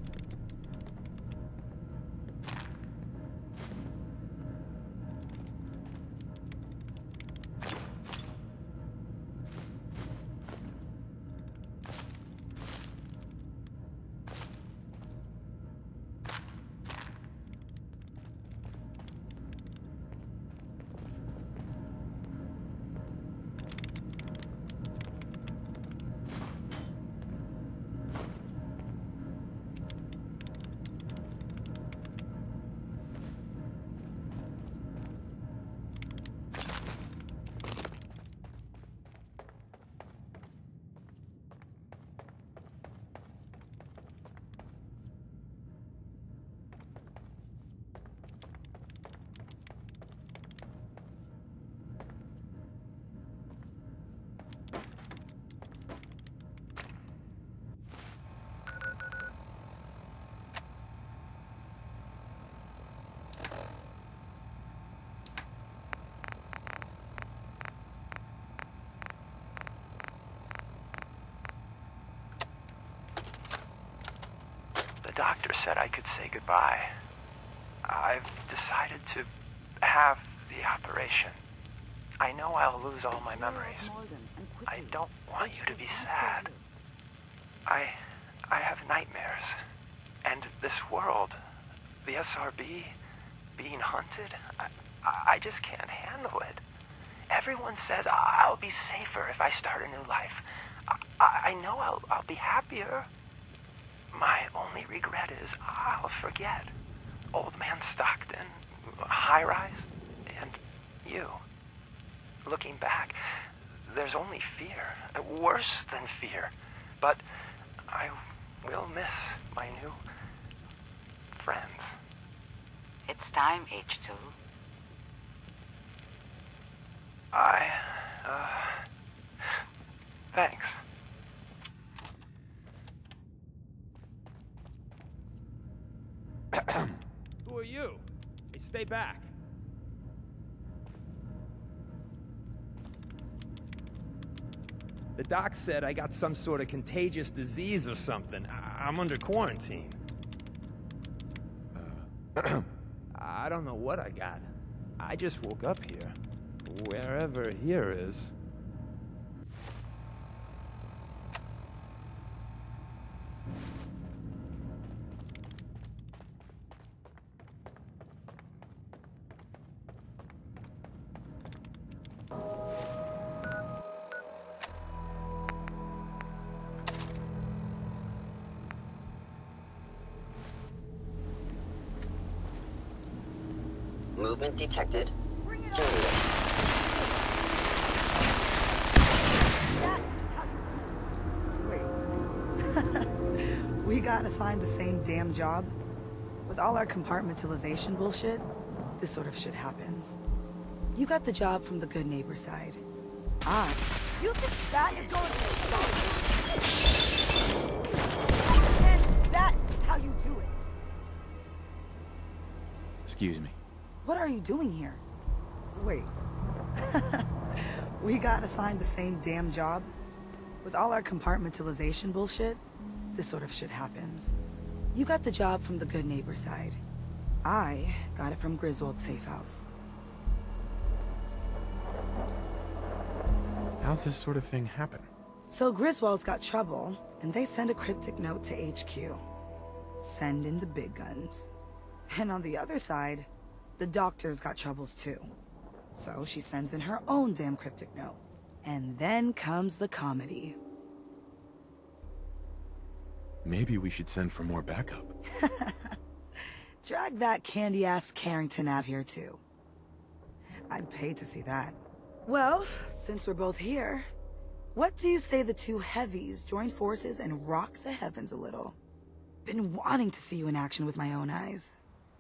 The doctor said I could say goodbye. I've decided to have the operation. I know I'll lose all my memories. I don't want you to be sad. I have nightmares. And this world, the SRB, being hunted, I just can't handle it. Everyone says I'll be safer if I start a new life. I know I'll be happier. My only regret is I'll forget. Old Man Stockton, High Rise, and you. Looking back, there's only fear. Worse than fear. But I will miss my new friends. It's time, H2. Thanks. Who are you? Hey, stay back. The doc said I got some sort of contagious disease or something. I'm under quarantine. I don't know what I got. I just woke up here. Wherever here is. Movement detected. We got assigned the same damn job. With all our compartmentalization bullshit, this sort of shit happens. You got the job from the good neighbor side. You think that is going to stop? And that's how you do it. Excuse me. What are you doing here? Wait. We got assigned the same damn job. With all our compartmentalization bullshit, this sort of shit happens. You got the job from the good neighbor side. I got it from Griswold's safe house. How's this sort of thing happen? So Griswold's got trouble, and they send a cryptic note to HQ. Send in the big guns. And on the other side, the doctor's got troubles too. So she sends in her own damn cryptic note. And then comes the comedy. Maybe we should send for more backup. Drag that candy-ass Carrington out here too. I'd pay to see that. Well, since we're both here, what do you say the two heavies join forces and rock the heavens a little? Been wanting to see you in action with my own eyes.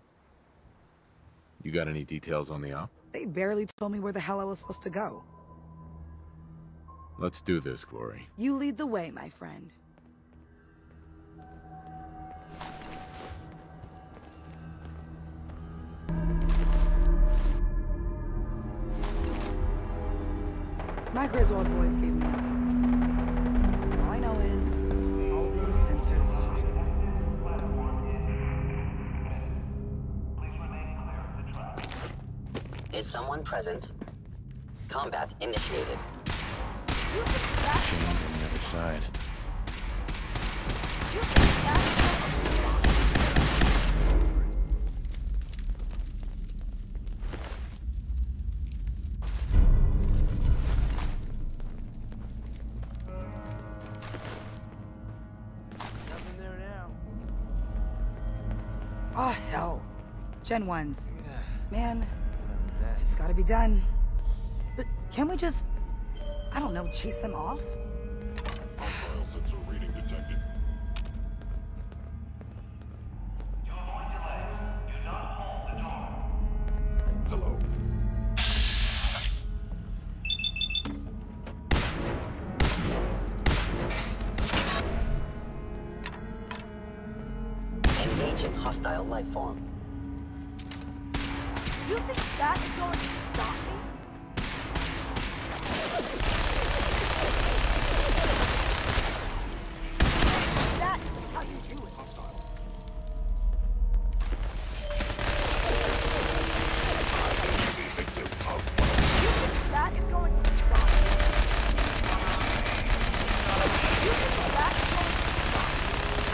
You got any details on the op? They barely told me where the hell I was supposed to go. Let's do this, Glory. You lead the way, my friend. My Griswold boys gave me nothing about this place. All I know is, Alden Center's hot. Is someone present? Combat initiated. Chained on the other side. Nothing there now. Oh, hell. Gen 1s. Man, it's gotta be done. But can't we just, I don't know, chase them off? Hostile sensor reading detected. Hello. Engaging hostile life form. You think that is going to stop me? That's how you do it. Hostile. You think that is going to stop me? You think that is going to stop me?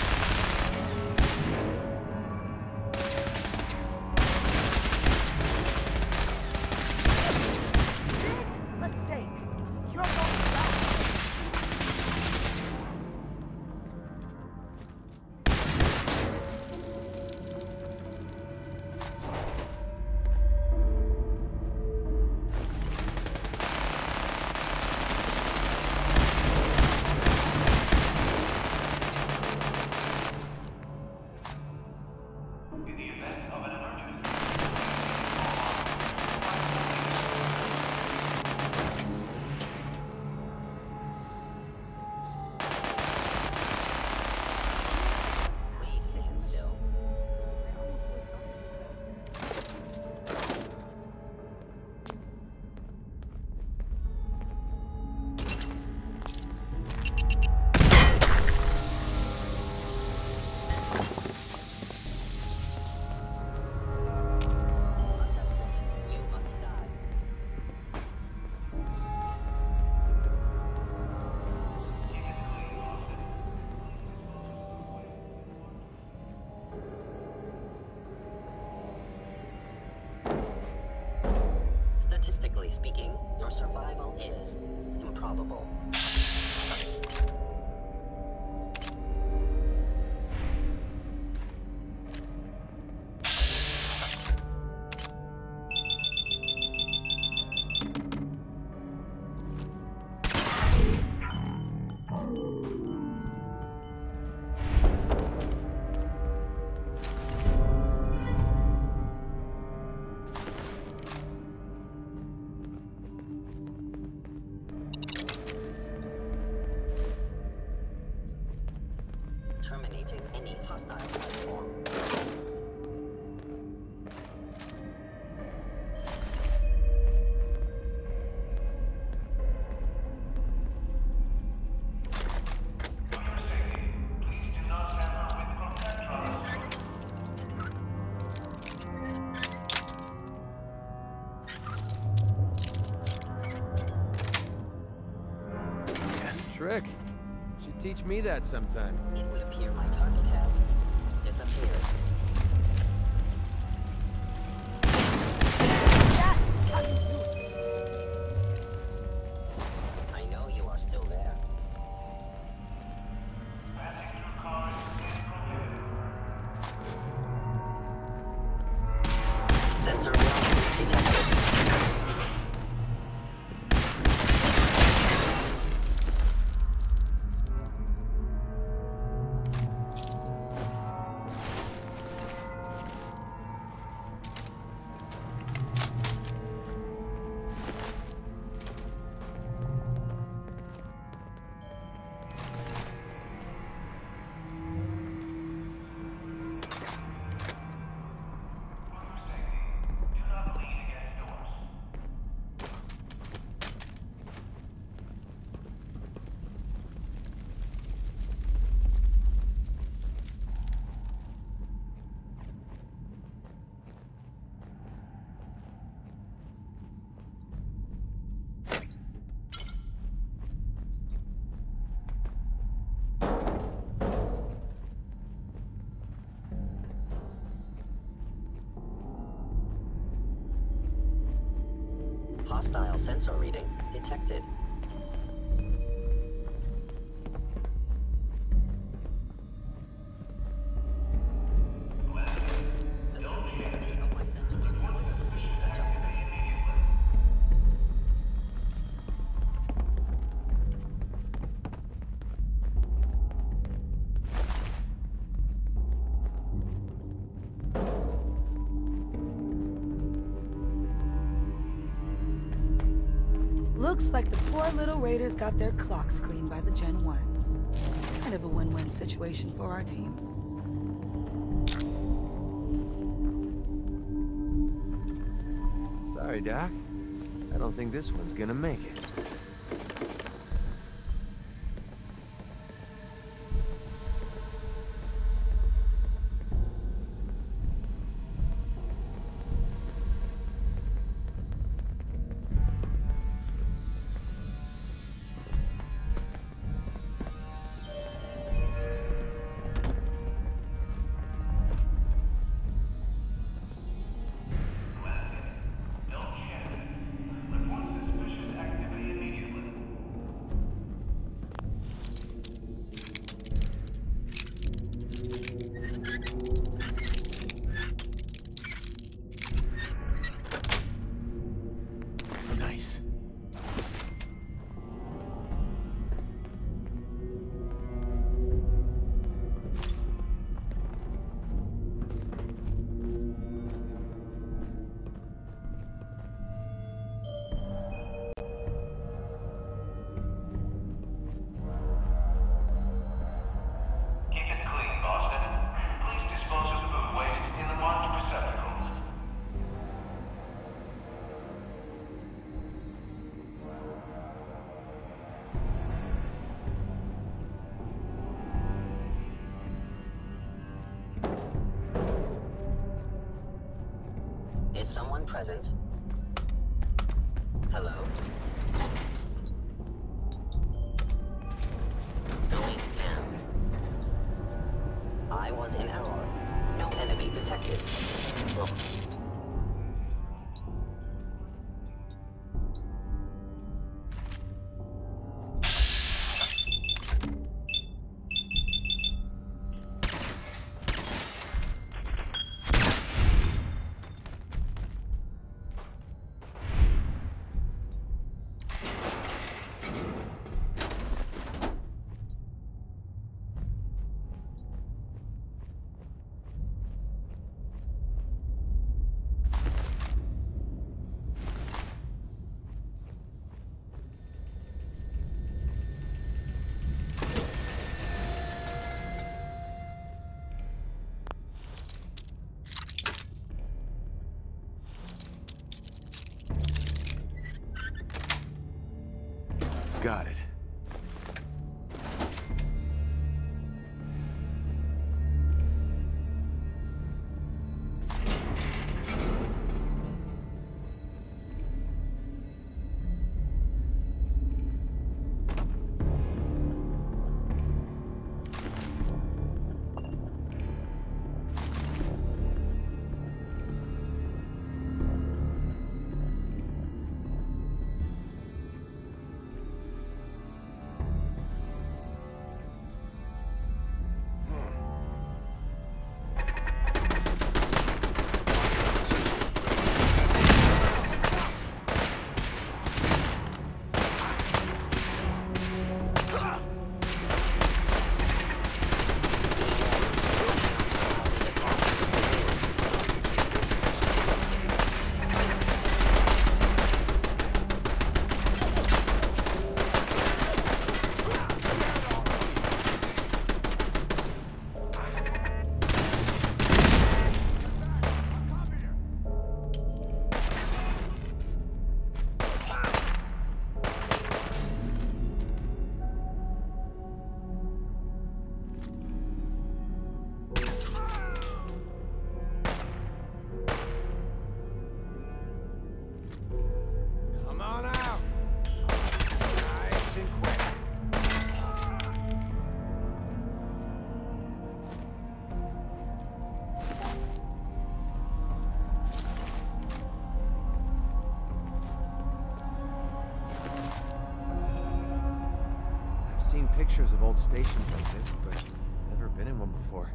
Mistake. You're going to die. Please stand still. Assessment. You must die. Statistically speaking, your survival is improbable. Terminating any hostile life form. trick. Should teach me that sometime. It would appear my target has disappeared. I know you are still there. Sensor detected. Hostile sensor reading detected. The sensitivity of my sensors clearly needs adjustment. Looks like the poor little raiders got their clocks cleaned by the Gen 1s. Kind of a win-win situation for our team. Sorry, Doc. I don't think this one's gonna make it. Nice. Is someone present? Hello? Going down. I was in error. No enemy detected. Oh. seen pictures of old stations like this, but never been in one before.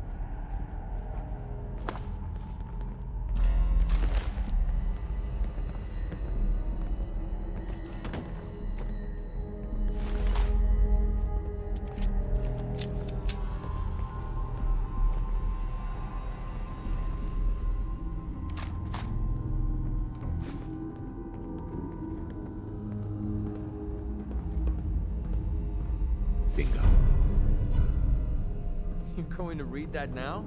Bingo. You're going to read that now?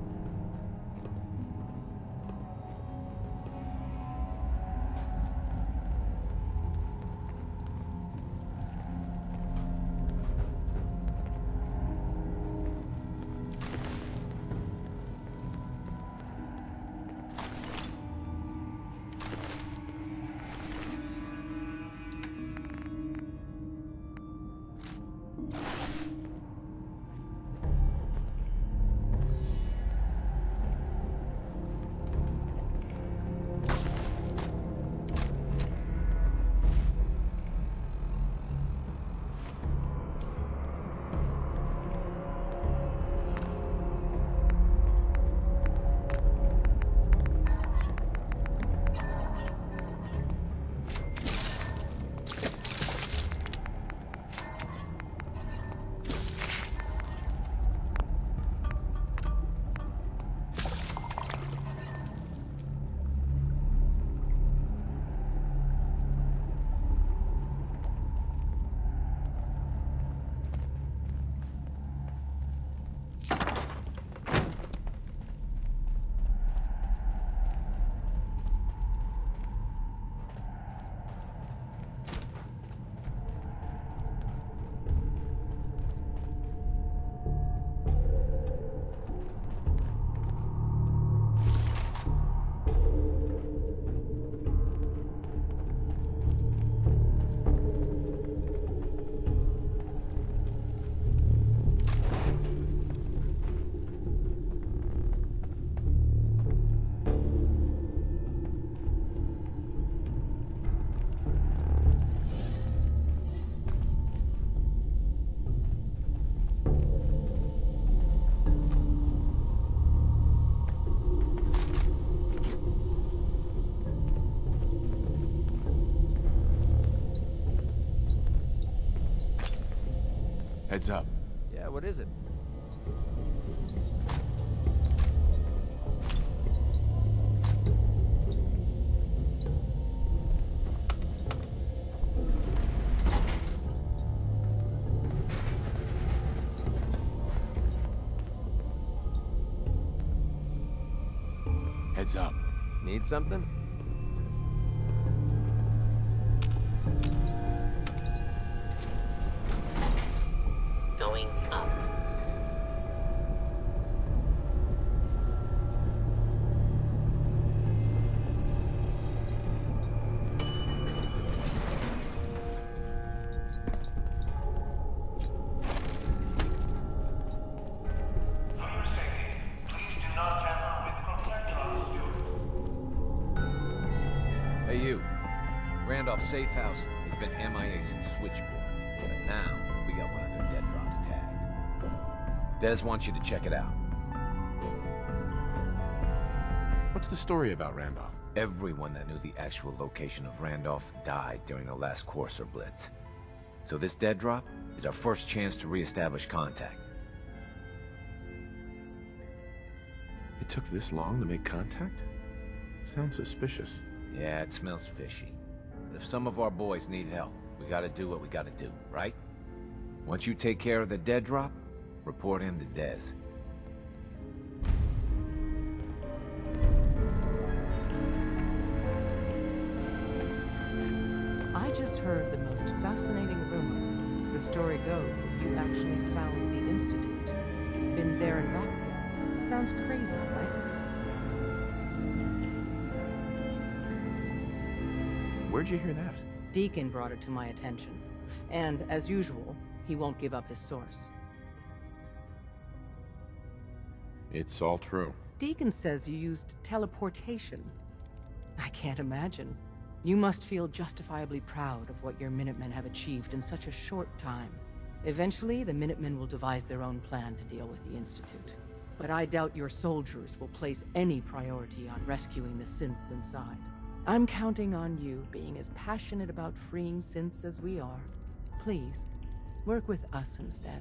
Heads up. Yeah, what is it? Heads up. Need something? Going up. Hey, you. Randolph's safe house has been MIA since switchboard. But now, we got one of their dead drops tagged. Des wants you to check it out. What's the story about Randolph? Everyone that knew the actual location of Randolph died during the last Courser Blitz. So this dead drop is our first chance to reestablish contact. It took this long to make contact? Sounds suspicious. Yeah, it smells fishy. But if some of our boys need help, we gotta do what we gotta do, right? Once you take care of the dead drop, report him to Des. I just heard the most fascinating rumor. The story goes that you actually found the Institute. Been there and back again. Sounds crazy, right? Where'd you hear that? Deacon brought it to my attention. And, as usual, he won't give up his source. It's all true. Deacon says you used teleportation. I can't imagine. You must feel justifiably proud of what your Minutemen have achieved in such a short time. Eventually, the Minutemen will devise their own plan to deal with the Institute. But I doubt your soldiers will place any priority on rescuing the synths inside. I'm counting on you being as passionate about freeing synths as we are. Please, work with us instead.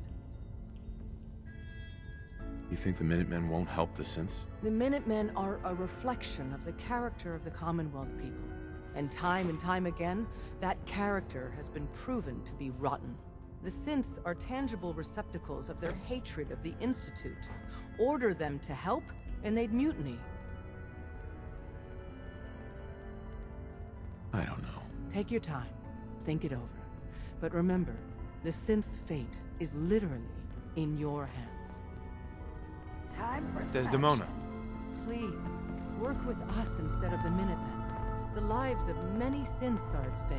You think the Minutemen won't help the synths? The Minutemen are a reflection of the character of the Commonwealth people. And time again, that character has been proven to be rotten. The synths are tangible receptacles of their hatred of the Institute. Order them to help, and they'd mutiny. I don't know. Take your time. Think it over. But remember, the synth's fate is literally in your hands. Time for some Desdemona. action. Please, work with us instead of the Minutemen. The lives of many synths are at stake.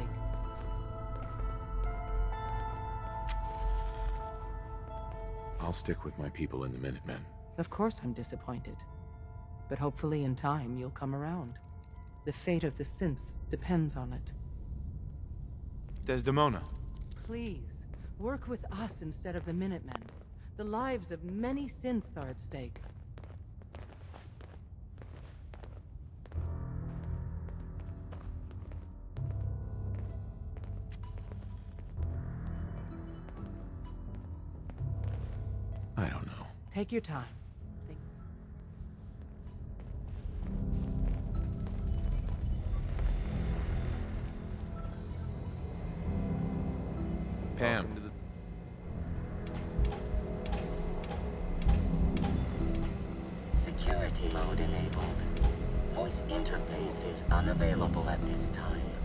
I'll stick with my people in the Minutemen. Of course I'm disappointed. But hopefully in time you'll come around. The fate of the synths depends on it. Desdemona. Please, work with us instead of the Minutemen. The lives of many synths are at stake. I don't know. Take your time. Pam. Security mode enabled. Voice interface is unavailable at this time.